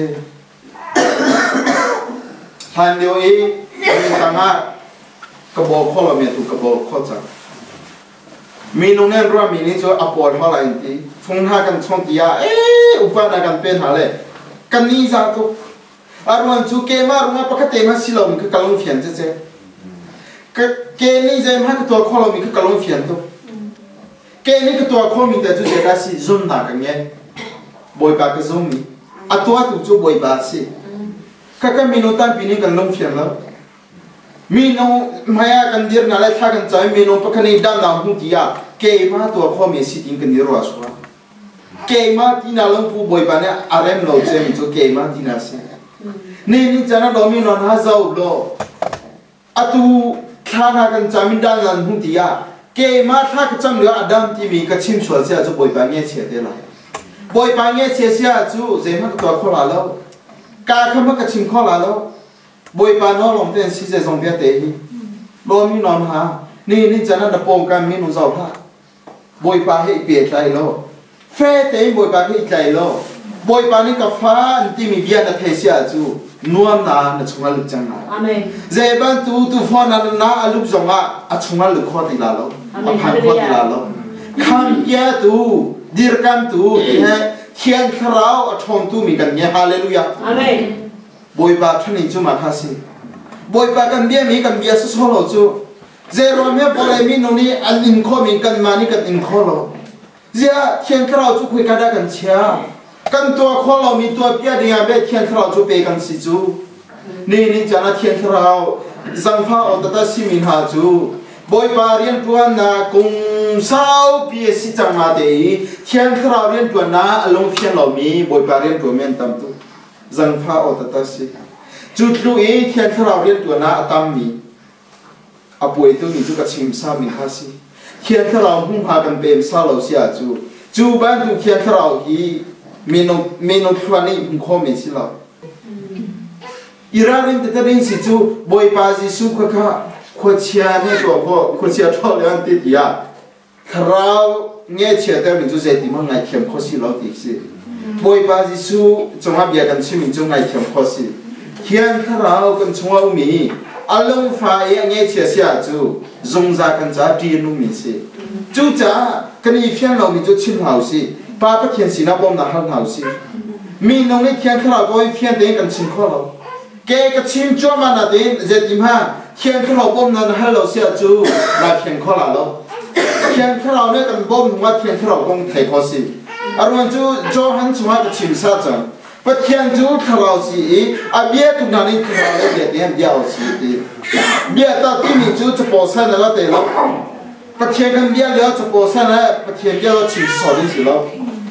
ทันเดียวอีมีต่างหากกระบอกข้อเราเมียถูกกระบอกข้อจังมีนุ่งเงินรัวมีนี่จูอปอดเท่าไหร่ทีฟงหากันช่องตียาเอ๊ะอุปนักกันเป็นหาเลยกันนี่จ้าตุอารมณ์จูเกมารุงปะกเตมาสิลมคือกะลงเฟียนเจ๊เจ๊เกนี่เจ๊มาคือตัวข้อเรามีคือกะลงเฟียนตุเกนี่คือตัวข้อมีแต่จูเจราสิซุ่มหนักกันไงบอยปากก็ซุ่มมีอัตัวถูกจูบอยปากสิก็ก็มีนุ่งตั้งปีนี้กันลงเฟียนแล้วมีนุ่งมายากันเดียร์นั่นแหละถ้ากันใจมีนุ่งปะคันนี้ดำน้ำหุ่นที่ยาเกมาตัวข้อมีสิทิ้งกันเดียร์ว่าชัวเกมาที่นั่งลงผู้บอยปากเนี่ยอารมณ์เราเจมิจูเกมาที่นั่นสินี่นี่จะน่าดมินอนหาเจ้าโลอัตุข้านากันจามินดานันหุ่นที่ยาเกมาถ้ากันจำเหลืออดัมที่มีกระชิมชัวเสียจูบอยปากเนี่ยเฉียดได้ไรบอยปากเนี่ยเฉียดเสียจูเจมาตัวข้อละแล้วกาเขามากระชิมข้อละแล้วบอยปากน้องลงเต้นซีเจสองเพียเตหีโลมินอนหานี่นี่จะน่าดปงกันมินุเจ้าพระบอยปากให้เปลี่ยนใจแล้วเฟเตยบอยปากให้ใจแล้วบอยปานี่กับฟ้าที่มีเบียนเทเซียจูนวมนาในชงลุจังนาเจบันตูตูฟอนันนาลุจงอาอชงลุขอติลาโลอภัยขอติลาโลคำเกียตูดีร์กันตูเนี่ยเทียนคราวอชงตูมีกันเนี่ยฮาเลลูยาบอยปาทุนิจูมาคาสิบอยปากันเบียมีกันเบียสุดโหลจูเจรอมเมบอลมีนนี่อันอินโคมีกันมานี่กันอินโคโลเจ้าเทียนคราวจูคุยกันได้กันเชียกันตัวข้อเรามีตัวเปียดีอาเบเทียนเราจูเปกันสิจูนี่นี่จานะเทียนเราสังฟ้าอดตัดสิมินหาจูบอยปาเรียนตัวน่ะกุงสาวเปียสิจังมาเตยเทียนเราเรียนตัวน่ะอารมณ์เทียนเรามีบอยปาเรียนตัวเมียนตามตัวสังฟ้าอดตัดสิจุดรู้เอเทียนเราเรียนตัวน่ะตามมีอาป่วยตัวนี้จูกับชิมซามินหาสิเทียนเราหุ่นพากันเป็นซาเราเสียจูจูบ้านจูเทียนเราฮีมีนมีนครัวนี่หุ่นข้อมีสิเราอีรารินแต่ตอนนี้สิจูบอยปาจิสุขค่ะขวดเชียเนี่ยตัวก็ขวดเชียทอลเลยอันติดยาคราวเนี่ยเชียแต่มีจูเจติมันไงเข้มข้อสิเราติดสิบอยปาจิสุจงอาเบียกันชิมิจูไงเข้มข้อสิเขียนคราวกันชงว่ามีอารมณ์ไฟเนี่ยเชียเสียจูจงจากกันจ้าดีนุ่มมีสิจูจ้ากันอีเพียงเรามีจูชิมหาวสิป้าก็เขียนสีน้ำบอมน่าหันหาวสิมีน้องนี่เขียนข้าวก็เขียนเต็งกันชิมข้าวแกก็ชิมจ้ามันน่ะเต็งเจ็ดทิมห้าเขียนข้าวบอมน่าหันเราเสียจูน่าเขียนข้าวแล้วเขียนข้าวเนี่ยกันบอมว่าเขียนข้าวก็ไทยข้อสิอารมณ์จูจ้าหันชงว่าก็ชิมซาจังปัจเจียนจูข้าวสิอาเบียตุนันนี่ข้าวเนี่ยเดี๋ยวเดี๋ยวสิเบียตาที่มีจูจะโพสต์นั่นแล้วเตะแล้วปัจเจียนกันเบียแล้วจะโพสต์นั่นปัจเจียนเบียเราชิมสอดนี่สิแล้ว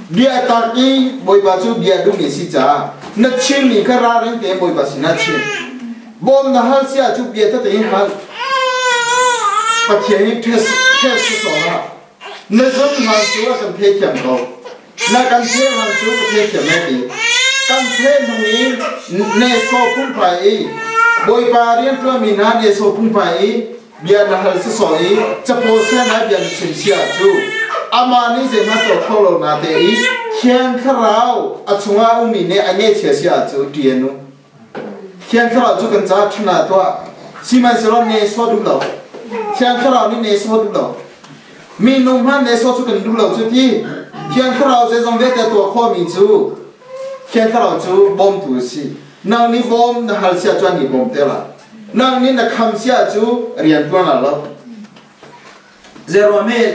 bia taki boi ba chu bia du mi si cha na chin mi khara ren te boi ba si na chin bom na hal sia chu bia ta te hal pathian thes thes so ha na zam hal chu kan phe kyam ko na kan phe hal chu ka phe kyam me ti kan phe ngi ne so phun pai boi ba rian tu mi na ne so phun pai bia na hal se so i cha po se na bia chin sia chu amani je ma to tholo na te i khian kharao achunga umi ne ane che sia chu tienu khian kharao chu kan cha thna to siman selo ne so du lo khian kharao ni ne so du lo mi nong han ne so chu kan du lo chu ti khian kharao je jong ve te to kho mi chu khian kharao chu bom tu si nang ni bom na hal sia chuan ni bom te la nang ni na kham sia chu rian tuan la lo zero me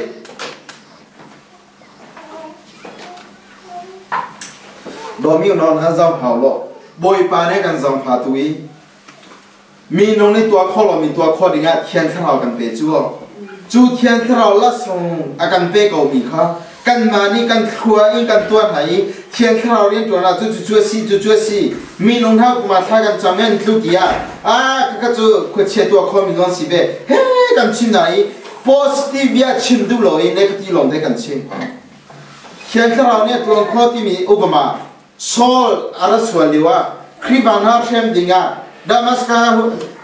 đồ miêu non ha dòng hào lộ bồi pa này cần dòng phá túi mi nông này tua kho lo mi tua kho đi ngã thiên khăn hào cần về chúa chú thiên khăn hào lát sông à cần về cầu mi kha cần mà ni cần khua in cần tuan hay thiên khăn hào liên tuan là chú chú chú si chú chú si mi nông thao mà thay cần chăm em chú kia à cái chú khuyết chế tua kho mi nông si về hey cần chim này positive ya chim du lo in negative lo để cần chim thiên khăn hào này tuan kho thì mi Obama Saul araswaliwa kribana shem dinga Damaska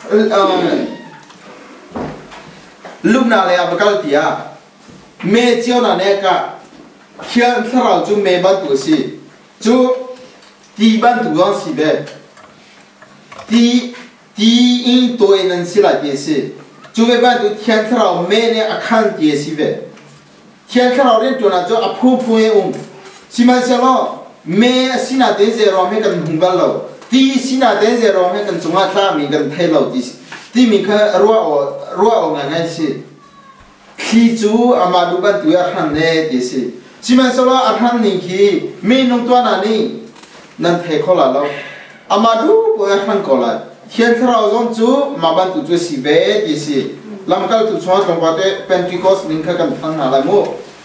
lubna le abakaltia me chiona ne ka khian tharau chu me ban tu si chu ti ban tu gon si be ti ti in toi nan si la ti si chu be ban tu khian tharau me ne akhan ti si be khian tharau ren tu na chu aphu phu e um siman se lo me sina de zero me kan hungal lo ti sina de zero me kan chunga tha mi kan thai lo ti ti mi kha ruwa o ruwa o nga ngai si khi chu ama du ban tu ya khan ne ti si siman so lo a khan ni khi me nong twa na ni nan thai kho la lo ama du po ya khan ko la khian khrao zon chu ma ban tu chu si be ti si lam kal tu chwa tong ba te Pentecost ning kha kan thang na la mo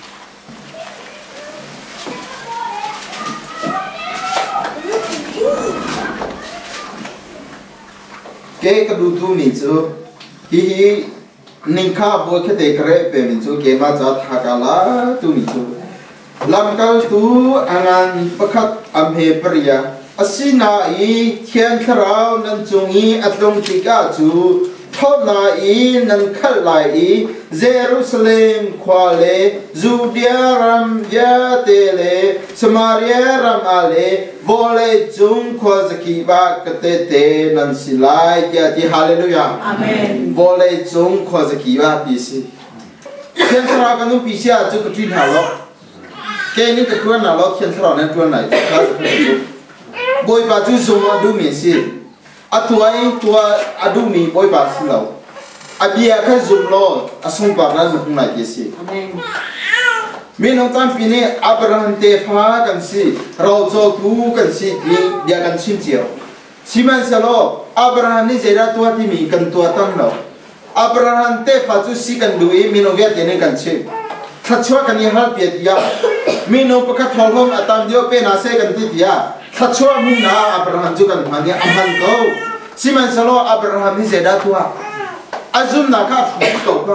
ke ka du tu mi chu hi hi ning kha bo khe te kare pe mi chu ke ma cha tha ka la tu mi chu lam kal tu angan pakhat am he priya asina i thian kharau nan chungi atlong ti ka chu thona i nan khal lai i Jerusalem khwale Judea ram ya te le Samaria ram ale bole chung khwa zaki ba kate te nan silai ya ti hallelujah amen bole chung khwa zaki ba pi si thian kharau ka nu pi sia chu ka thin ha lo ke ni ka tuan na lo thian kharau na tuan nai ka boi pa chu zum adu mi si atuai tua adu mi boi pa si lo abia ka zum lo asung pa na lu na ki si amen mi nong tam pi ni Abraham te pha kan si ro zo tu kan si di dia kan sim chiao siman sa lo Abraham ni zera tua ti mi kan tua tam lo Abraham te pha chu si kan dui mi no ge te ne kan chi thachwa kan ni hal pi dia mi no pa ka tholom atam dio pe na se kan ti dia thachwa mu na Abraham chu kan phani amhan ko siman sa lo Abraham ni zera tua azum na ka fu ko ka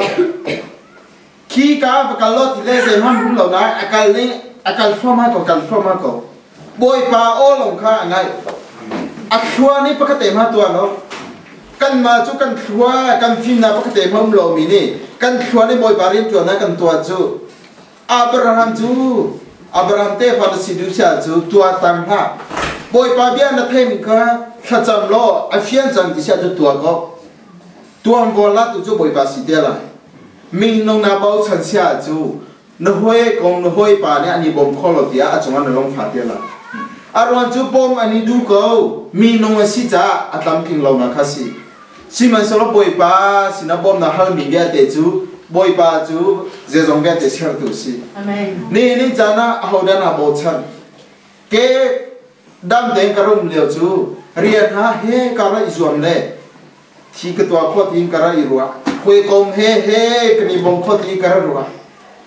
khi ka ka lo ti le ze ham hu lo na akal ni akal forma ko kal forma ko boy pa o long kha ngai akhwa ni pa ka te ma tua no kan ma chu kan khwa kan phim na pa ka te hom lo mi ni kan khwa ni boy pa rin tu na kan tua chu Abraham chu Abraham te fa si du sia chu tua tam ha boy pa bia na them ka kha cham lo a fian chang ti sia chu tua ko tuan bola tu chu boi pa si de la min nong na bao chan sia chu no hoi kong no hoi pa ne ani bom kholo tia a chunga no long pha de la aron chu bom ani du ko min nong si cha atam king lo na khasi si man so lo boi pa si na bom na hal mi ge te chu boi pa chu je jong ge te cher tu si amen ni ni jana hoda na bo chan ke dam deng karum leo chu rian ha he kara izuam le thi ka tua kho tin kara irua khoi kom he he kani bom kho ti kara ruwa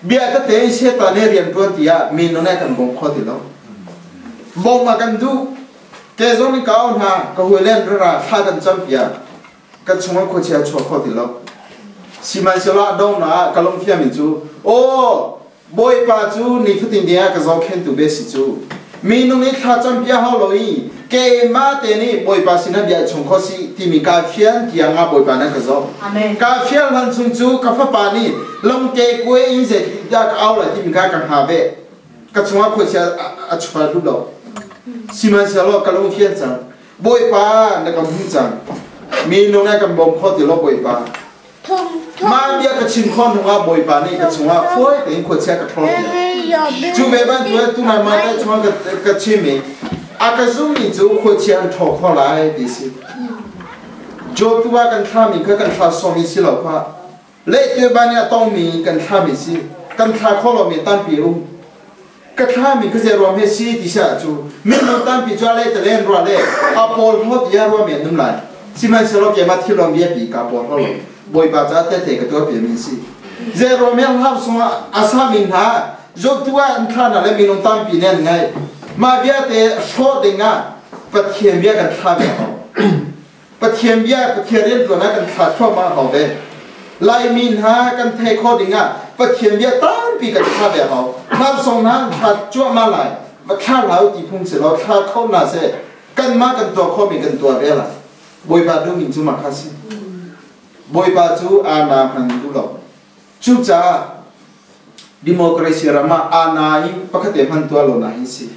เบียร์ก็เตะเชตาเนเรียนตัวที่อ่ะมีน้องแน่กันบ่งข้อที่แล้วบ่งมากันดูแกจงนี่ก้าวหน้าก็หัวเล่นระดับท่ากันจำเบียร์ก็ช่วยคนเชียร์ชัวข้อที่แล้วสิมันเสียละดงนะก็ลงเทียมิจูโอ้บอยป้าจูนี่ฟุตินเดียก็จะเข็นตัวเบสิจูมีน้องนี่ท่าจำเบียร์เขาเลยแกมาเตนี่บอยป้าสินะเบียร์ชงข้อสิที่มีกาเฟียนที่ยังอ่ะบอยป้านั่นก็จะกาเฟียนหันชงจูกาฟ้าปานี่ลงเกยกวยอินเสร็จอยากเอาละที่มีกากังหาเบก็ช่วยคนเชียร์อัจฉริยะดูดอกสิมันเสียละก็ลงเทียนจังบอยป้านั่นก็มุ่งจังมีน้องนี่กันบ่มข้อที่ละบอยป้ามาเบียก็ชิมข้อนของว่าบอยป้านี่ก็ช่วยฟ้อยแต่ยังคนเชียร์ก็ทอดจูเบบันตัวตุนามาได้ช่วยก็ก็ชิมอากาศมีจูคนเชียร์ทอข้อไรดิสิจูตัวกันท่ามีก็กันท่าสมิสิหรอกว่าเล่ตัวบ้านเนี่ยต้องมีกันท่ามีสิกันท่าข้อเรามีตั้งปีรุ่งกันท่ามีก็จะรวมให้สิดิฉันจูมีน้องตั้งปีจูอะไรแต่เล่นรัวเล่อาปอลหัวที่รวมมีนุ่มไหลสิมันสโลเกมาที่รวมเบียบีกับปอลเขาบอยบาจ้าเตะเตะกับตัวเปลี่ยนมีสิเจรวมมีห้าสองอาสามินหาจูตัวอันท่านั่นเลยมีน้องตั้งปีเนี่ยไงมาเบียเตะโชดเด้งอ่ะปะเทียมเบียกันท่าเบียปะเทียมเบียปะเทียมเรียนตัวนั้นกันท่าชอบมาเขาเด้ไล่มินหากันเทโคเด้งอ่ะปะเทียมเบียตั้งปีกันท่าเบียเขาท่าสองนั้นท่าจ้วมาไหลมาท่าเราตีพุ่งเสร็จแล้วท่าเข้าหน้าเสกันมากันตัวข้อมีกันตัวเบียละบอยบาดูมินจูมาคาสิบอยบาจูอาณาพันดูหลอกจูจ้าดิโมคราซีรามาอาณาอิปะคเตพันตัวโลนาฮิสิ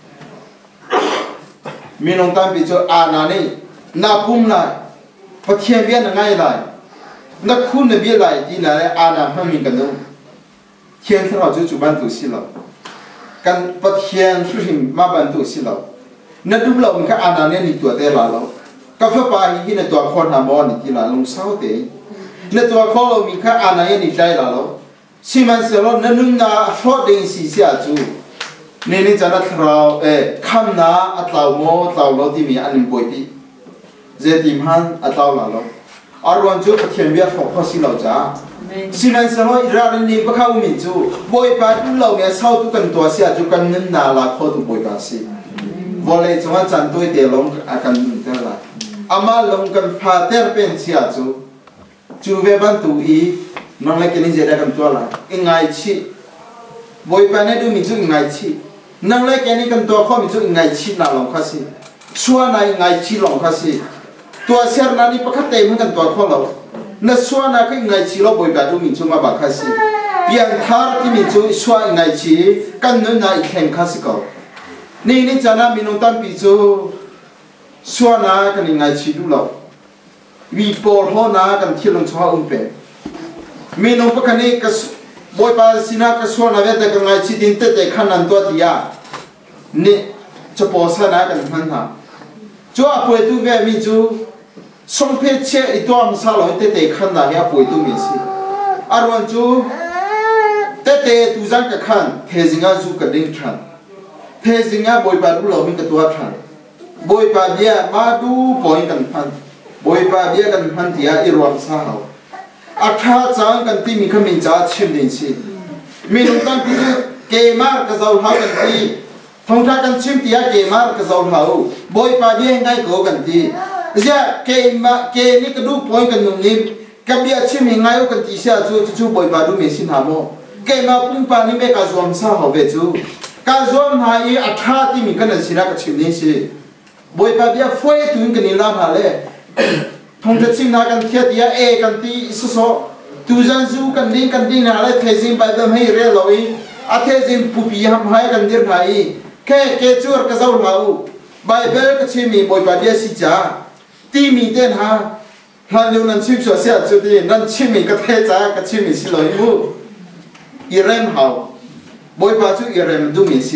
มีน้องตามปีจูอาณานี่นาปุ่มไลปะเทียนเบียนง่ายไลนักคุณเบียไลที่ไหนอาณาพันมีกันดูเทียนที่เราจูจูบันตุสิเรากันปะเทียนสุหิมมาบันตุสิเรานัดดูเรามันก็อาณาเนี่ยนี่ตัวเตะเราก็เพื่อไปที่ในตัวคนทำบอลนี่ที่เราลงเสาเตะในตัวคนเรามีแค่อาณาเนี่ยนี่ใจเราสิมันเสียเรานั่นนึงนะชอบเด้งสีเสียจูนี่นี่จะนัดเราเอ๊ะคำนะอัตลาวโมอัตลาวเราที่มีอันนี้บ่อยปีเจติมฮันอัตลาวเราอารวันจูปะเทียนเบียของข้อสิเราจ้าสิมันเสียเราอีราเรนนี่ปะเข้ามินจูบ่อยปาดูเราเนี่ยเศร้าตุกันตัวเสียจูกันนั่นนาลาข้อตุบ่อยปาสิวอลเลยจังหวะจันตัวเดียวลงอาการนั่นเท่าไรอามาลงกันพาเตอร์เป็นเสียจูจูเวบันตุอีน้องเล็กนี่จะได้กันตัวละอิงไงชีบอยปาเนี่ยดูมิจูอิงไงชีน้องเล็กนี่กันตัวข้อมิจูอิงไงชีน่าลงข้าสิชัวน่าอิงไงชีลงข้าสิตัวเสียนานี่ปะคัตเต็มกันตัวข้อเรานั่นชัวน่าก็อิงไงชีเราบอยปาดูมิจูมาบักข้าสิเพียงทาร์ที่มิจูชัวอิงไงชีกันนั่นน่าอีกแห่งข้าสิเขานี่นี่จะน่ามีน้องตั้งปีจูชัวน่ากันอิงไงชีดูเราวีปอลหัวน่ากันที่ลงชัวอุ้มเป็นมีน้องพวกนี้ก็บอยปาสินะก็ส่วนอะไรแต่ก็ไงชิดินเตะขันนันตัวที่ยานี่จะพอสนะกันมันฮะจ้าป่วยตัวเวมิจูสมเพชเชอีตัวมันสาลอยเตะขันนะเฮียป่วยตัวมีสิอารวันจูเตะตุจังกับขันเทจิงาจูกับดิ้งขันเทจิงาบอยปาดูเรามีกับตัวขันบอยปาเบียมาดูปอยกันพันบอยปาเบียกันพันที่ยาอีรวมสาเขาอาคาจังกันที่มีขมิ้นจ่าชิมดินสิมีนุ่งตั้งที่เกมาร์กระเจ้าเท้ากันที่ทงทักกันชิมที่ยาเกมาร์กระเจ้าเท้าบอยปาเบี้ยง่ายกว่ากันที่เจ้าเกมาเกนี่ก็ดูปอยกันนุ่งนิ่มกับเบี้ยชิมง่ายกว่ากันที่เสียจู่จู่บอยปาดูมีสินหาโมเกมาปุ่งปานี่ไม่กระจวมซาเขาเบจู่กระจวมหายอาคาที่มีกันสินักชิมดินสิบอยปาเบี้ยฟ้ยตุนกันนี่ลาบหาเลยทงจะชิมนากันเทียดีเอกันที่สุสตูจันซูกันดิ้งกันดิ้งอะไรเทซิมไปดมให้เรียลอยอาเทซิมปุบีฮัมให้กันดิร์ไห้แค่แค่จูร์ก็จะเอาเราไบเบิลก็ชิมีบอยปาเดียสิจ้าที่มีเด่นฮะฮันยูนันชิมชัวเสียจุดนี้นั่นชิมีก็เทจ้าก็ชิมีสิลอยมูอีเรมเฮาบอยปาจูอีเรมดูมีสิ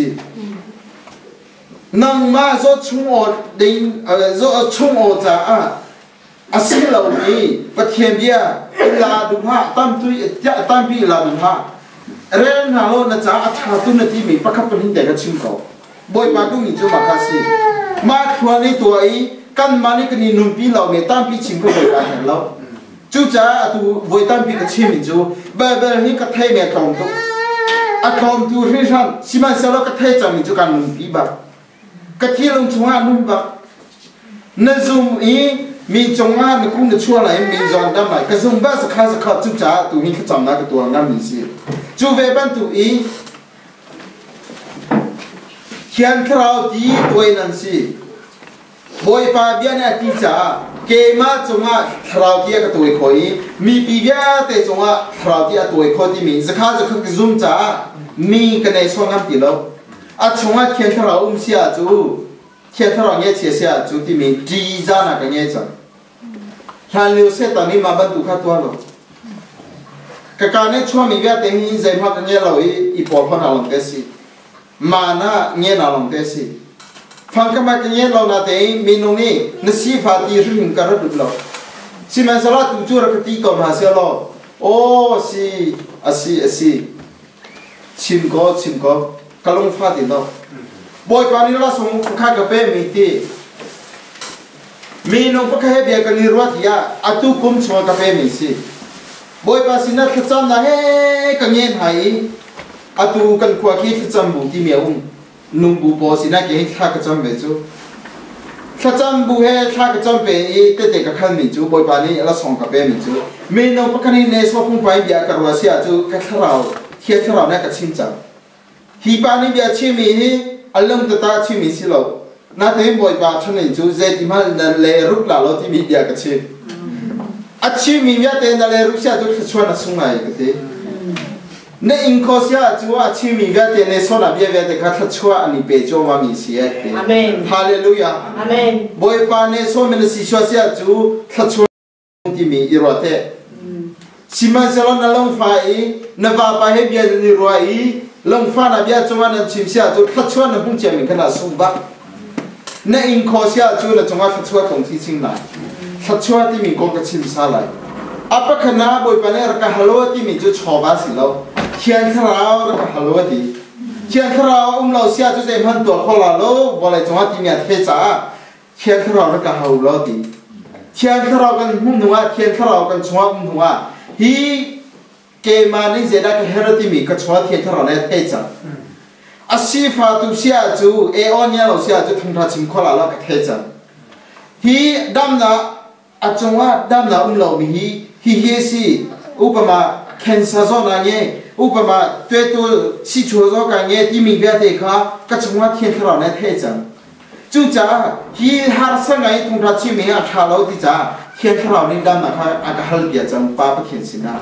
นังมาโซชุ่มอดดิ้งเอ่อโซชุ่มอดจ้าอาศัยเรานี่ปะเทียนเบียลาดุฮะตั้มตุยจะตั้มปีลาดุฮะเรื่องหาโลนะจ๊ะอาชาตุนที่มีประคับเป็นหินเด็กชิมเขาบอยปาดุมีจุมาคาสิมาทัวนี้ตัวไอ้กันมานี่กันนี่นุ่มปีเราเนี่ยตั้มปีชิมก็บอยปาเห็นแล้วจู่จ้าตัวบอยตั้มปีก็ชิมจูเบเบอร์นี่ก็ไทยเมียทองตุอะคอมตูริชันสิมันเสลก็เทจังมีจุกันนุ่มปีบักกะที่ลงชงอานุ่มบักนซุมอีมีจงอาในกุ้งในชั่วไหนมีจอนดำไหนกะซุมบ้าสักข้าสักข้าจุจ้าตัวนี้ก็จำนักตัวงามมีสิจูเวบันตัวอีเขียนคราวดีตัวนั้นสิบอยปาเบียนที่จ้าเกมาจงอาคราวที่ก็ตัวคอยมีปีเบียแต่จงอาคราวที่ตัวคอยที่มีสักข้าสักข้าซุมจ้ามีกันในช่วงนั้นที่เราอาจงอาเขียนคราวอุ้มเสียจูเขียนคราวเงี้ยเสียเสียจูที่มีจีจานักเงี้ยจ้าฮันลิวเซตอนนี้มาบรรทุกข้าตัวเรากะการในช่วงมีเบียแต่หินใจมากเงี้ยเราอีปอพนาลงเตสิมานะเงี้ยนาลงเตสิฟังกันมาเงี้ยเราหน้าเตยมีนงนี่นสีฟ้าตีรุ่งกระดุกเราสิมันสลัดตุจูรักตีก่อนหาเสียเราโอ้สิอาสิอาสิชิมก็ชิมก็กะลงฟ้าตีเราบอยปานี่เราส่งข้ากระเป๋มีตีมีนงพักให้เบียกันนิรวัตยาอัตุกุมชงกระเป๋มีสิบอยปาสินัดขจำนะเฮ้กันเงี้ยหายอัตุกันขวาขี้ขจำบุที่เมียอุ้มนุ่มบุปผาสินัดเงี้ยข้ากระจำเบจูขจำบุเฮ้ข้ากระจำเบอีเตเตกขันมีจูบอยปานี่เราส่งกระเป๋มีจูมีนงพักนี่เนสว่าพุ่งไปเบียกันว่าเสียจูกัทเราเทียทเราเนี่ยกัชิมจังฮีปานี่เบียชิมีอัลลัมตตาชิมิสิโลน่าจะเห็นบ่อยปาฉันเห็นจูเจติมานั่นเลรุกลาโลที่มีเดียกชิอัชิมีเบียเตนั่นเลรุกเสียจูชวนสุงไงก็เตในอินโคเสียจูอัชิมีเบียเตในโซนาเบียเบียเตกัทชวอันนี้เปโจมามีเสียเตอาเมนฮาเลลูยาอาเมนบ่อยปาในโซมันสิชวเสียจูทัชวที่มีอิโรเตสิมันเซลนั่นลงไฟนว่าไปให้เบียนี่รวยลงฟ้านาเบียจงวันนั้นชิมเสียจูทัชวนั้นพุ่งเจมินขนาดสุบักในอินโคเสียจูนั้นจงว่าทัชวตรงที่ชิงไหนทัชวที่มีกองกระชิมซาไหลอัปขณะบ่อยปานรักฮัลโหลที่มีจูชอบาสิเราเขียนคราวรักฮัลโหลที่เขียนคราวอุ้มเราเสียจูเจมันตัวคนละโลบ่เลยจงว่าที่มีเทจ่าเขียนคราวรักฮัลโหลที่เขียนคราวกันมุ่งหัวเขียนคราวกันชวมุ่งหัวฮีเกมานี่เจด้าเฮรติมีก็ชวเขียนคราวเนี่ยเทจ่าอาชีพาตุเสียจูเอออนเนี่ยเราเสียจูทำทัชิมคนละแล้วก็เทจ่าฮีดำนะอาจงว่าดำนะอุ้มเรามีฮีฮีเฮสิอุปมาแคนเซอร์โซนอะไรอุปมาตัวตัวสิชัวโซกันเนี่ยที่มีเบียเด็กค่ะก็จงว่าเขียนคราวเนี่ยเทจ่าจู่จ้าฮีฮาร์สังไงทำทัชิมอาชาเราที่จ้าเขียนคราวนี้ดำนะค่ะอาจจะฮัลเบียจังป้าไปเขียนสินะ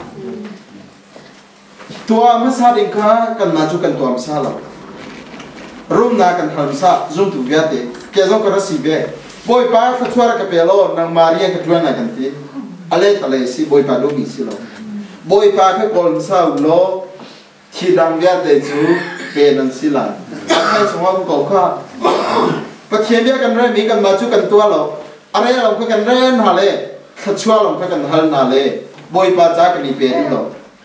ตัวมัสยิดค่ะกันมาจุกันตัวมัสยิดรูมนากันทำซาจุ่มตุเบียเตเกี่ยวกับรัสเซียบอยป้าฟัดชัวร์กับเปโลนางมาเรียนกับตัวนั่นกันทีอะไรต่อเลยสิบอยป้าดูมีสิโลบอยป้าแค่กอลซาอุโลที่ดังเบียเตจูเป็นนันสิลันให้สมองกูข้าปัจเจียนเบียกันเรื่องมีกันมาจุกันตัวเราอะไรเราก็กันเรื่องฮาเล่ฟัดชัวร์เราก็กันฮัลนาเล่บอยป้าจากนี่เป็นเรา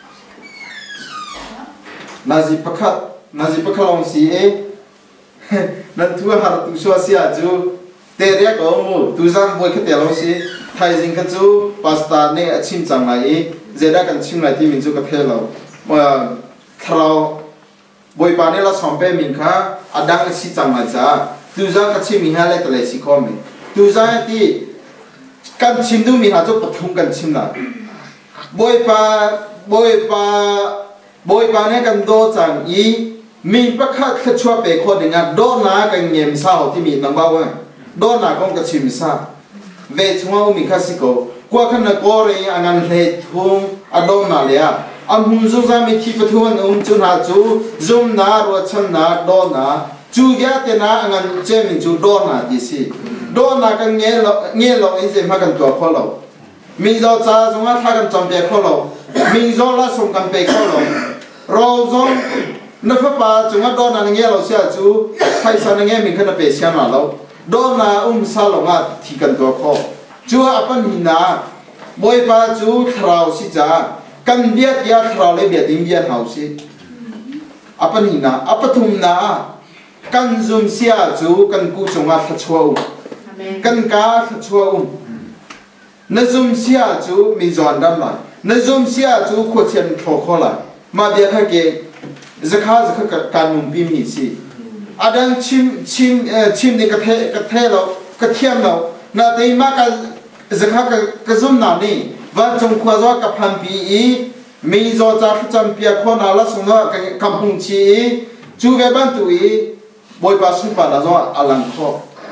นาจิปะขัดนาจิปะขัดลองสีเอนั่นทั่วหาตุชัวเสียจูเตรียก็มูตุจังบอยขึ้นเตลองสีไทยจิงกันจูพาสต้าเนี่ยชิมจังไรเจด้ากันชิมไรที่มินจูกับเทลเราเมื่อคราวบอยปานี่เราสองเป้มินค่ะอดังสิจังไรจ้าตุจังกันชิมมีฮาเลตเลยสิคอมิตุจังที่กันชิมดูมีหาจูปฐุมกันชิมละบอยปาบอยปาบอยปาเนี่ยกันโดจังอีมีประคัดขชัวเปโคดึงอ่ะโดนนากันเงียมซาที่มีนังบ้าวโดนนาของกชิมซาเวชว่าอุมิคาสิโกกว่าขณะก่อเรื่องงานเฮ็ดทุ่งอโดนนาเลยอ่ะอันหุ่นจุจามีที่ประท้วงอุ้มจุนาจูจุมนารัวชันนาโดนนาจูแก่เตนางานเจมิจูโดนนาดิสิโดนนากันเงี้ยเราเงี้ยเราอินเซมากันตัวข้อเรามีเราจ้าจงว่าถ้ากันจำเป็นข้อเรามีเราละส่งกันไปข้อเราเราจงนับป้าจงว่าโดนนั่งเงี้ยเราเสียจูไทยสันนั่งเงี้ยมีขนาดเปเชียนมาเราโดนน่ะอุ้มซาลงอ่ะที่กันตัวข้อจูอาปันหินาบอยป้าจูทราวสิจ้ากันเบียดยาทราวเลยเบียดอินเดียนเฮาสิอาปันหินาอาปทุมนากันซุมเสียจูกันกูจงอ่ะทัชวอุ้มกันกาทัชวอุ้มนั่นซุมเสียจูมีจอนดำละนั่นซุมเสียจูขวดเชียนโถข้อละมาเบียดให้เกจะข้าจะข้าการนุ่มปีมีสิอาดังชิมชิมชิมในกระเทกระเทเรากระเทียมเรานาทีมากจะข้ากกระซุ่มนานี่วันจงควาจกับพันปีมีโจจากจำเปียคนอาลัสนว่ากำพุงชีจูเวบันตุยบอยปาสุปาลาจออาลังคอ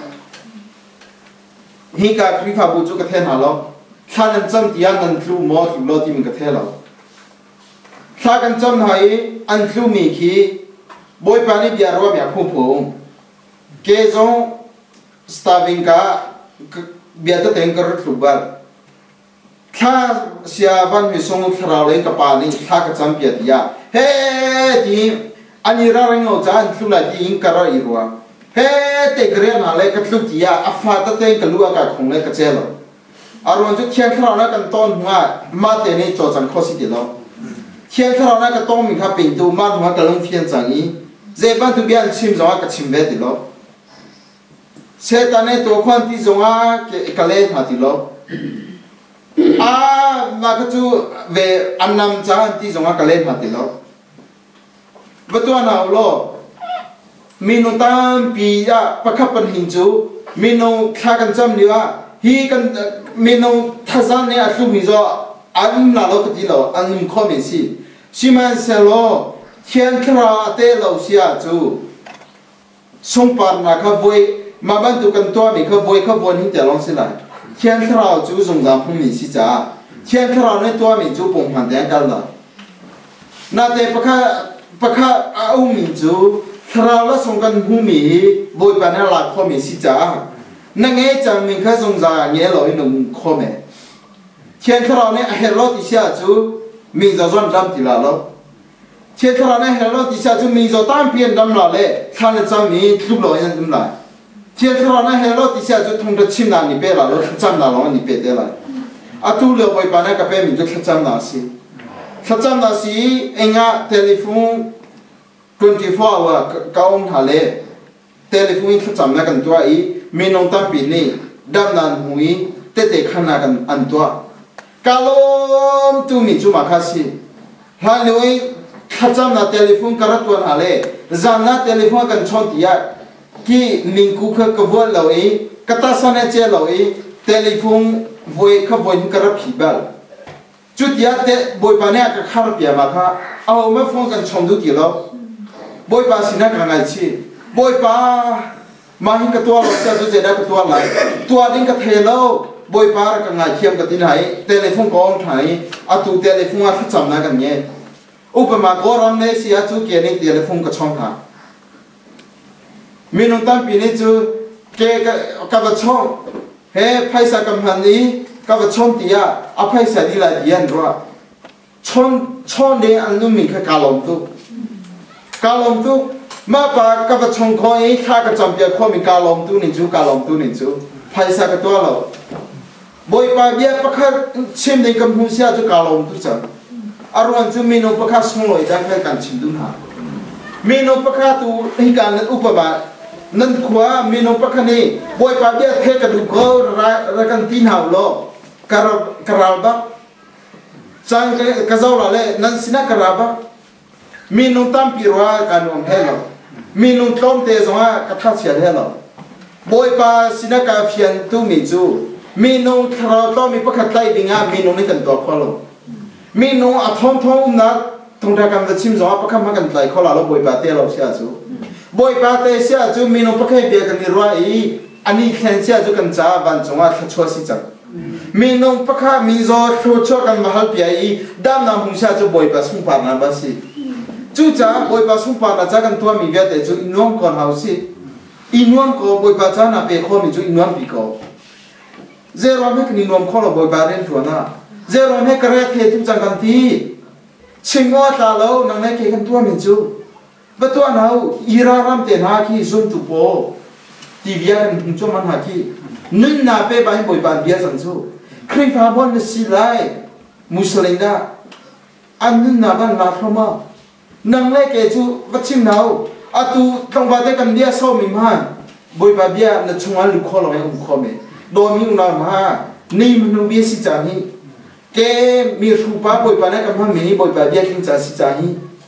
ฮิกาคริฟาบุจุกระเทนหาเราข้านันจำที่อันนั้นครูมอครูโลที่มันกระเทเราข้ากันจำหายอันครูมีขีบอยปานี่เบียร์ว่าแบบพุ่งพุ่งเกจงสตาวิงกาเบียร์ตัวเต็งกระทุบบัลข้าเสียวันมิสงฆ์เราเล่นกับปานี่ข้าก็จำเบียร์ที่ยาเฮ้ที่อันนี้เราเรื่องเอาจานทุลาที่อิงกระไรรัวเฮ้เตกเรียนอะไรก็ทุกที่ยาอัฟาตเต็งกลัวกับคงเล่นกับเจลอารมณ์จุดเทียนเราเนี่ยกันต้นหัวมาเตนี่จอจังข้อสิเดียวเทียนเราเนี่ยก็ต้องมีข้าเป็นตัวมาหัวกระลงเทียนจังอีเจ็บบ้านตัวเบียนชิมจังว่าก็ชิมเวทีแล้วเสตานี่ตัวคนที่จังว่าก็เล่นหาทีแล้วอ่ามาก็จูเวอันนำจานที่จังว่าก็เล่นหาทีแล้วบัตัวน่าโลมีนุตันปียาประคับปัญหินจูมีนุข้ากันจำเนื้อฮีกันมีนุทัศน์เนี่ยสุมิจอันน่าโลกที่เราอันนุ่มข้อมีสิชิมันเซโลเขียนคราเตเราเสียจูสงปาร์นาข้าบวยมาบันตุกันตัวมีข้าบวยข้าบวยนี่จะลองสิไรเขียนคราจูสงจำพุ่งมีสิจ้าเขียนคราในตัวมีจูปุ่งหันแดงกันละนาเตปะข้าปะข้าเอามีจูคราวละสงกันหูมีบวยปานหลักข้อมีสิจ้านั่งเอจังมีข้าสงจาเงี้ยเราอีนุ่มข้อมีเขียนคราวเนี่ยเฮโรติเสียจูมีจะจนจำติลาแล้วเชื่อคราเนี่ยเฮโรติเสียจูมีจะตามเพียนดำลาเล่ข้าเนี่ยจำมีทุกหล่อยันดำลาเชื่อคราเนี่ยเฮโรติเสียจูทุ่งจะชิมนานิเปล่าแล้วจำนาลองนิเปเดล่าอาตุเลือบวยปานกับเป้มีจะจำนาสิจำนาสิเองอะโทรศัพท์twenty-four hour ก้าวหาเล่โทรศัพท์จำนากันตัวอีมีน้องตั้งปีนี้ดำนานหุยเตะเตะขันนากันอันตัวกาลมตูมีจุมาคาสิฮัลโหลข้าจำนาโทรศัพท์กระตุ้นหาเล่จำนาโทรศัพท์กันชนที่ยาที่มิงคุกกบวนเราเองกตัสานเจเราเองโทรศัพท์บวยขบวนกระพิบัลจุดยาเตบวยปานเนี่ยก็ขารเปียมาค่ะเอาไม่ฟ้องกันชมดูกี่แล้วบวยปาสินะกันไงชีบวยปามาหินกับตัวเราเสียจุดเจได้กับตัวไหนตัวดิ้งกับเทโลบอยปาร์กันไงเขียมกันที่ไหนโทรศัพท์กองไหนอาตุโทรศัพท์อาจจำนะกันเนี่ยอุปมาโกรามเนเซียจูเกียนี่โทรศัพท์ก็ช่องทางมีนุ่มตั้งปีนี้จูเกกับช่องเฮ้ไพ่สักคำนี้กับช่องที่ยาอภัยสัดีละดีอันรัวช่องช่องเดียอันนู้นมีแค่กาลมตุกาลมตุมาปากกับช่องคอยข้าก็จำเป็นข้อมีกาลมตุนี่จูกาลมตุนี่จูไพ่สักตัวเราบอยปาเบียปะคัดชิมในกำพูเสียจูกาลมตุจังอารมณ์จูมีนุปะคัดสมลอยได้แค่การชิมดุนหามีนุปะคัดตัวที่การนั้นอุปมานั่นขวามีนุปะคัดนี้บอยปาเบียเทกันดูก็รักันตีนหาวโลกระกระบักจังกระเจ้าละเล่นั่นสินะกระบักมีนุตั้มปีรัวกันวงเฮลมีนุต้มเตจงากระทัดเสียเฮลบอยปาสินะกาเฟียนตุมิจูมีนุทรอต้มีปะคัดไตดิงามีนุนี่กันตัวข้อลมีนุอัทอมทอมนัดตรงทางการจะชิมจงปะคัดมากันไตข้อละเราบอยปาเตเราเสียจูบอยปาเตเสียจูมีนุปะคัดเบียกันนี่รัวอีอันนี้แค่เสียจูกันจ้าวันจงว่าทัดชัวสิจังมีน้องปะข้ามีจอโชว์ชกันมาฮัลปีไอ้ดำน้ำหุ่นชาจูบอยปาสุ่มปานาบาสิจูจ้าบอยปาสุ่มปานาจากกันตัวมีเวียดจูอินวันก่อนเฮาสิอินวันก็บอยปาจ้านาเปข้อมีจูอินวันปีก็เจรวมให้กันอินวันข้อเราบอยปาเรนตัวน่ะเจรวมให้กระเทียมทุกจังกันทีชิงว่าตาเรานังในเกี่ยกันตัวมีจูบัดตัวน่าอีรารามเตน่าขี้ซุ่มตุโปทีวีกันหุ่นจมันหาขี้นั่นน่าเป็นบางบอยปาเบียสังสูคริฟาบอนสิไลมุสลิมด้าอันนั้นน่าบันลาพม่านังเล่เกจูวัชิมนาวอาตุต้องบาดเจ็บกันเดียโซมิมันบอยปาเบียนั่นชงวันลุกขอลอยอุ้มขอเมโดมิอุนามานี่มันนูเบียสิจานีเกมีรูปะบอยปาเนี่ยกันมามีบอยปาเบียกินจาสิจานี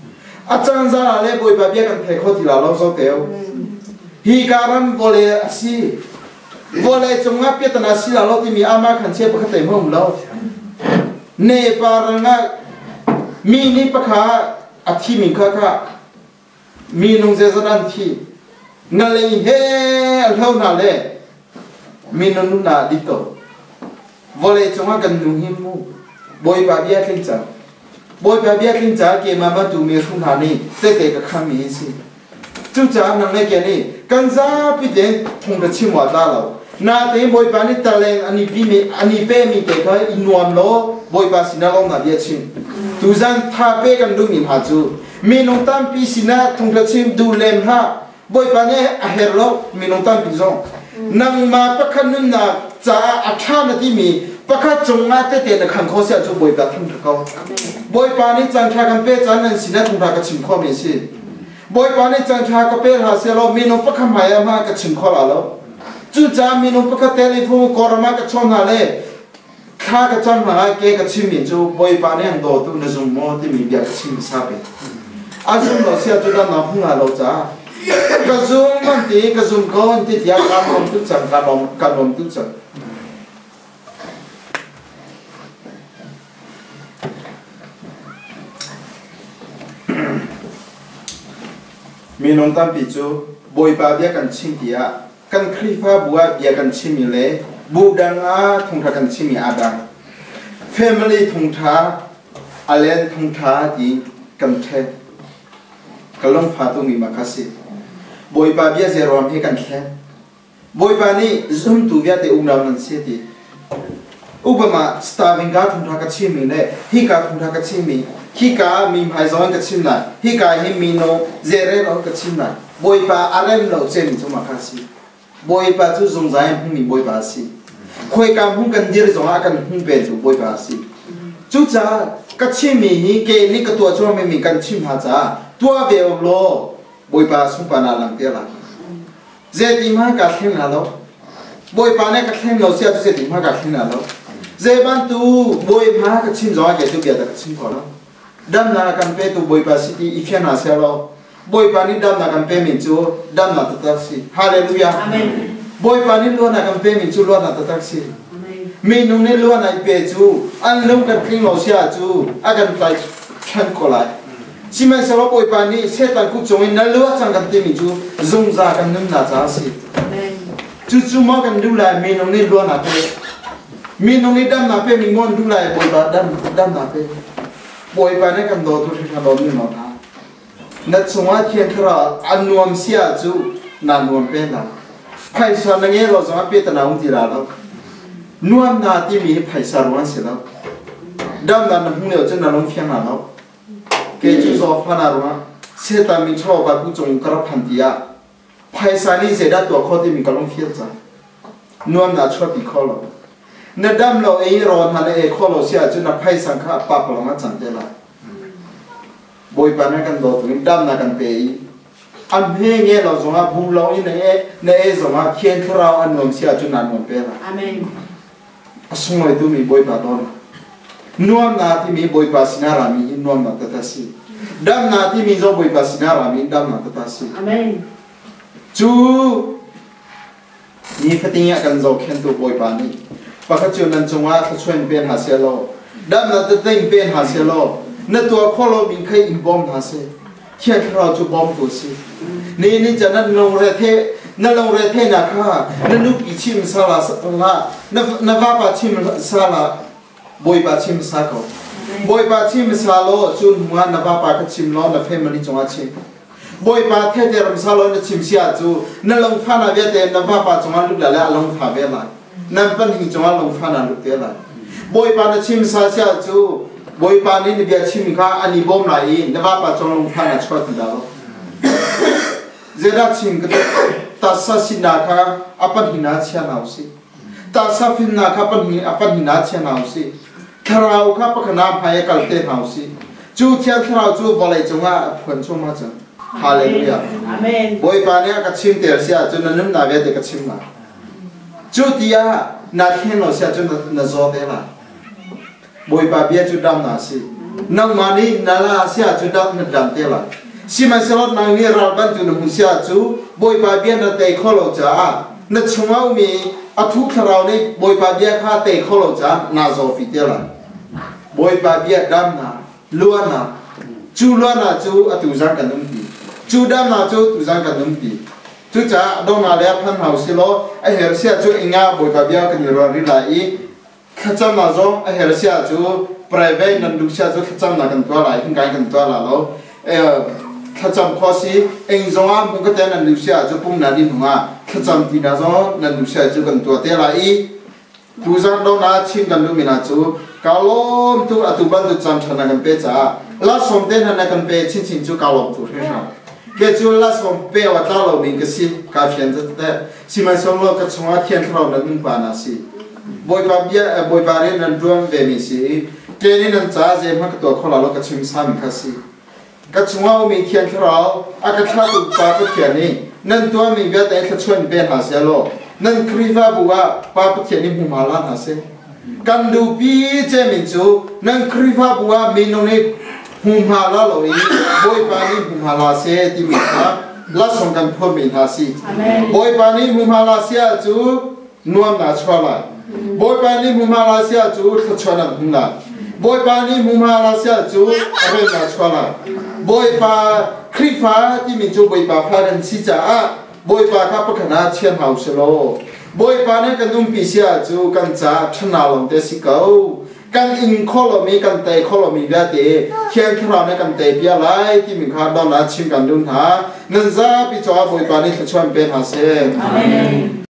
อาจารย์จะอะไรบ่อยแบบนี้กันเทคที่เราเราโซเทลฮีการันวอลเลย์สิวอลเลย์จงอาเปียตนาสิเราที่มีอามาขันเชื่อปกติมั่งเราเนปารังามีนิปะขาอาทิมิข้าข้ามีนุ่งเจสันที่นั่นเลยเฮ้เท่านั้นเลยมีนุ่งนาดิโตวอลเลย์จงอากันนุ่งหิมูบ่อยแบบนี้ขึ้นจังบ่อยแบบนี้ขึ้นจังเกี่ยมาบ้านตูมีรุ่งหานี่เตะเตะกับข้ามีสิจู่จ้านั่งในแกนี่กันซาพิเดนทงกระชิมว่าได้แล้วนาเตยบ่อยแบบนี้ตะเลงอันนี้พี่มีอันนี้เป้มีเตะเขาอินวมโลบ่อยแบบสินาลงนาเดียชิมตูจันท่าเป้กันดูมีมาจูมีน้องตั้มปีสินาทงกระชิมดูเลมฮะบ่อยแบบนี้อาเฮโลมีน้องตั้มปีจงนั่งมาประคันนึงนาจ้าอาชาณที่มีประคันจงมาเตะเตะในขันเขาเสียจูบ่อยแบบทั้งเขาบ่อยแบบนี้จันทร์กันเป้จันนั้นสินาทงกระชิมข้อมีสิบ่อยปานนี้จังชากระเปิดหาเสียเรามีน้องประคำหายมากระชิมข้อละจู่จ้ามีน้องประคำเทลิฟูกอร์มากระชอนหาเลยข้ากระจำหาเกกระชิมมิจูบ่อยปานนี้อันโดดตุนจุ่มโมที่มีเบียกระชิมซาเปอาจุ่มเราเสียจุดนั้นหัวเราจ้ากระจุ่มมันตีกระจุ่มก้อนที่ที่การลมตุจังการลมการลมตุจังมีน้องตั้มปิจูบ่อยปาเบียกันชิมเดียกันคลีฟ้าบัวเบียกันชิมมีเล่บูดังอาทงทากันชิมมีอาดัง family ทงทาอาเลนทงทาดีกันเทกลงฟ้าตุมีมาคัสิบ่อยปาเบียเซรอมให้กันแค่บ่อยปานี่ซุ่มตูเบียเตอุณานันเสียดีอุปมาสตาร์วิงกาทงทากันชิมมีเล่ฮิกาทงทากันชิมมีฮิกามีหายซอนกับชิมนันฮิกาฮิมีโนเจเรเรากับชิมนันบ่อยปาอะไรเราเจมิจุมาคัสิบ่อยปาจุสงใจพุ่งมีบ่อยปาสิคุยกันพุ่งกันดีร์จงอากันพุ่งเป็นจุบ่อยปาสิจุจ้ากับชิมมีฮิเกนี่กับตัวช่วงไม่มีกันชิมหาจ้าตัวเบลโลบ่อยปาสุปานาลังเตล่าเจติมากับเข่งนาโลบ่อยปาเนี่ยกับเข่งเราเสียจุเจติมากับเข่งนาโลเจบันตูบ่อยมากับชิมจงอาเกตุเบียดกับชิมพอแล้วดัมนากันเปตุบ่อยปาสิที่อีเฟียนาเซลล์บ่อยปานี่ดัมนากันเปมิจูดัมนาตตักสิฮาเลลูยาบ่อยปานี่ล้วนนากันเปมิจูล้วนนาตตักสิมีนุ่งนี่ล้วนนาเปจูอันลุ่มกันคลิ้งเราเสียจูอากันไฟขันโคลายชิมันสำหรับบ่อยปานี่เสตันกุจงอินนั่นล้วนจังกันเปมิจูจงจากกันนุ่มนาจ้าสิจูจูมากันดูแลมีนุ่งนี่ล้วนนาเปมีนุ่งนี่ดัมนาเปมีงอนดูแลบ่อยปาดัมดัมนาเปบ่อยไปในกันโดดทุกที่เราดูหน่อยนะนัดสงฆ์เทียนคราอันนวมเสียจูนานนวมเป็นละไผ่สารเงี้ยเราสงฆ์เปียตนาอุ้งจีราแล้วนวมนาที่มีไผ่สารวันเสียแล้วดำนั้นหุ่นเดียวจะนานลงเฟียงแล้วเกจูซอฟนารุนะเสตามีชอบกับผู้จงกระพันธียาไผ่สานี่เสด็จตัวข้อที่มีกระลงเฟียจ้านวมนาชอบปีข้อเรานดำเราเองรอนฮันเอข้อเราเสียจนนับไพ่สังฆะปาปลมาจันเดล่าบ่อยปานกันโดดถึงดำนักันเปย์อันเฮงเงี้ยเราสงฆ์บุญเราอินเอเนเอสงฆ์เขียนคราวอันนวมเสียจนนันนวมเปย์ละอาเมนสมัยตัวมีบ่อยปาดอนนวมนาที่มีบ่อยปาสินารามีนวมนาตตาสิดำนาที่มีโจบ่อยปาสินารามีดำนาตตาสิอาเมนจูนี่ฟติงกันโจเขียนตัวบ่อยปานี่ปากจูนันจงว่าเขาช่วยเป็นหาเสียโลดำนัดเต็งเป็นหาเสียโลนัดตัวข้อเรามีใครอินบอมหาเสียเขียนเราจูบอมตัวสินี่นี่จะนั่นลงเรเทนั่นลงเรเทนักฮะนั่นนุกิชิมซาลาสละนั่นนั่นว่าปัจฉิมซาลาบอยปัจฉิมซาโกบอยปัจฉิมซาโลจูนมัวนั่นว่าปัจฉิมโลนั่นเฟมันนี่จงอาชิมบอยปัจเทเดรมซาโลนั่นชิมเสียจูนั่นลงฟ้านาเวเดนั่นว่าปัจจงอาลุกละละลงฟ้าเวลานั่นเป็นหิจงอาลงฟ้านาลุกเตล่าบอยปัจฉิมซาเสียจูบอยปัจนี่นี่เบียชิมข้าอันนี้บ่มไหนนั่นว่าปัจจงลงฟ้านาชวดติดแล้วเจดัชิมก็ตัดสัสินาข้าอปันหินาเชียนเอาสิตัดสัฟินนาข้าปันหิอปันหินาเชียนเอาสิคราวข้าปะขณะพายกัลเตเอาสิจูเทียนคราวจูบอลายจงอาผลชงมาจังฮาเลลูยาอาเมนบอยปันเนี่ยก็ชิมเตอร์เสียจนนั่นนาเวเดก็ชิมมาจูที่ยานาเขียนเราเสียจนนั่นโจเดล่ะบอยปาเบียจูดำนาสินังมานีนาลาเสียจุดดับนัดดันเตล่ะสิมันสลดนางนี่ราบันจุนมุเสียจูบอยปาเบียนนัดเตะข้อโลจ้านัดชงเอามีอัทุกเราในบอยปาเบียข้าเตะข้อโลจ้านาโซฟิเตล่ะบอยปาเบียดำนาล้วนนาจูล้วนนาจูอัตุจังกันนุ่มตีจูดำนาจูตุจังกันนุ่มตีจูจ้าดงนาเลียพันเฮาสิโลไอเฮลเซียจูอิงาบอยปาเบียกันอยู่รอริลาอีขจำนาจงไอเฮลเซียจูprivate นันดูเสียจูขจำนากันตัวไหลขึ้นกันกันตัวละโลเออขจำข้อสิเองจงอ่ะมุกเตนันดูเสียจูปุ่มนาดินหัวขจำที่นาจงนันดูเสียจูกันตัวเตละอีดูจังดงนาชิมกันดูมินาจูกาลมตัวอัตุบันตัวจำชนะกันเปจ้าลาสมเต้นนันกันเปชินชินจูกาลมตัวเรื่องนั้นเกจูลาสมเปว่าตาเรามีกสิกาเฟียนจะแต่สิมันสมโลกชงอาเทียนเรานั้นปานาสิบอยปาเบียบอยปาเรนันรวมเวมิสิเกนี่นันจ้าเจมันก็ตัวคนละโลกชิมสามิกสิกัชงว่ามีเทียนเราอากาศข้าตุปาก็เทียนนี้นั่นตัวมีเบียดแต่ขชวนเป็นหาเสียโลนั่นคริฟาบัวปาก็เทียนนี้มุมาลานหาเสียกันดูปีเจมินจูนั่งคริฟาบัวมีนนี่หุมฮาลาโลอีบอยปานีหุมฮาลาเสียที่มีฮะลักษณะกันพอมีฮาสิบอยปานีหุมฮาลาเสียจูนวมนาชวลาบอยปานีหุมฮาลาเสียจูขชวนหุมลาบอยปานีหุมฮาลาเสียจูอะไรนาชวลาบอยปาคริฟาที่มีจูบอยปาพลาดันสิจ้าบอยปาข้าพขณะเชียนเฮาสโลบอยปาเนี่ยกันนุ่มปีเสียจูกันจ้าชนะลงเดสิเก้ากันอินโคลมีกันเตะโคลมีแบบเตะเขียนคราวเนี่ยกันเตะเปียไลที่มีข้าดอนนัดชิมกันดุนหานั่นจ้าปีจ้าบอยปานี่จะชวนเป็นหาเซ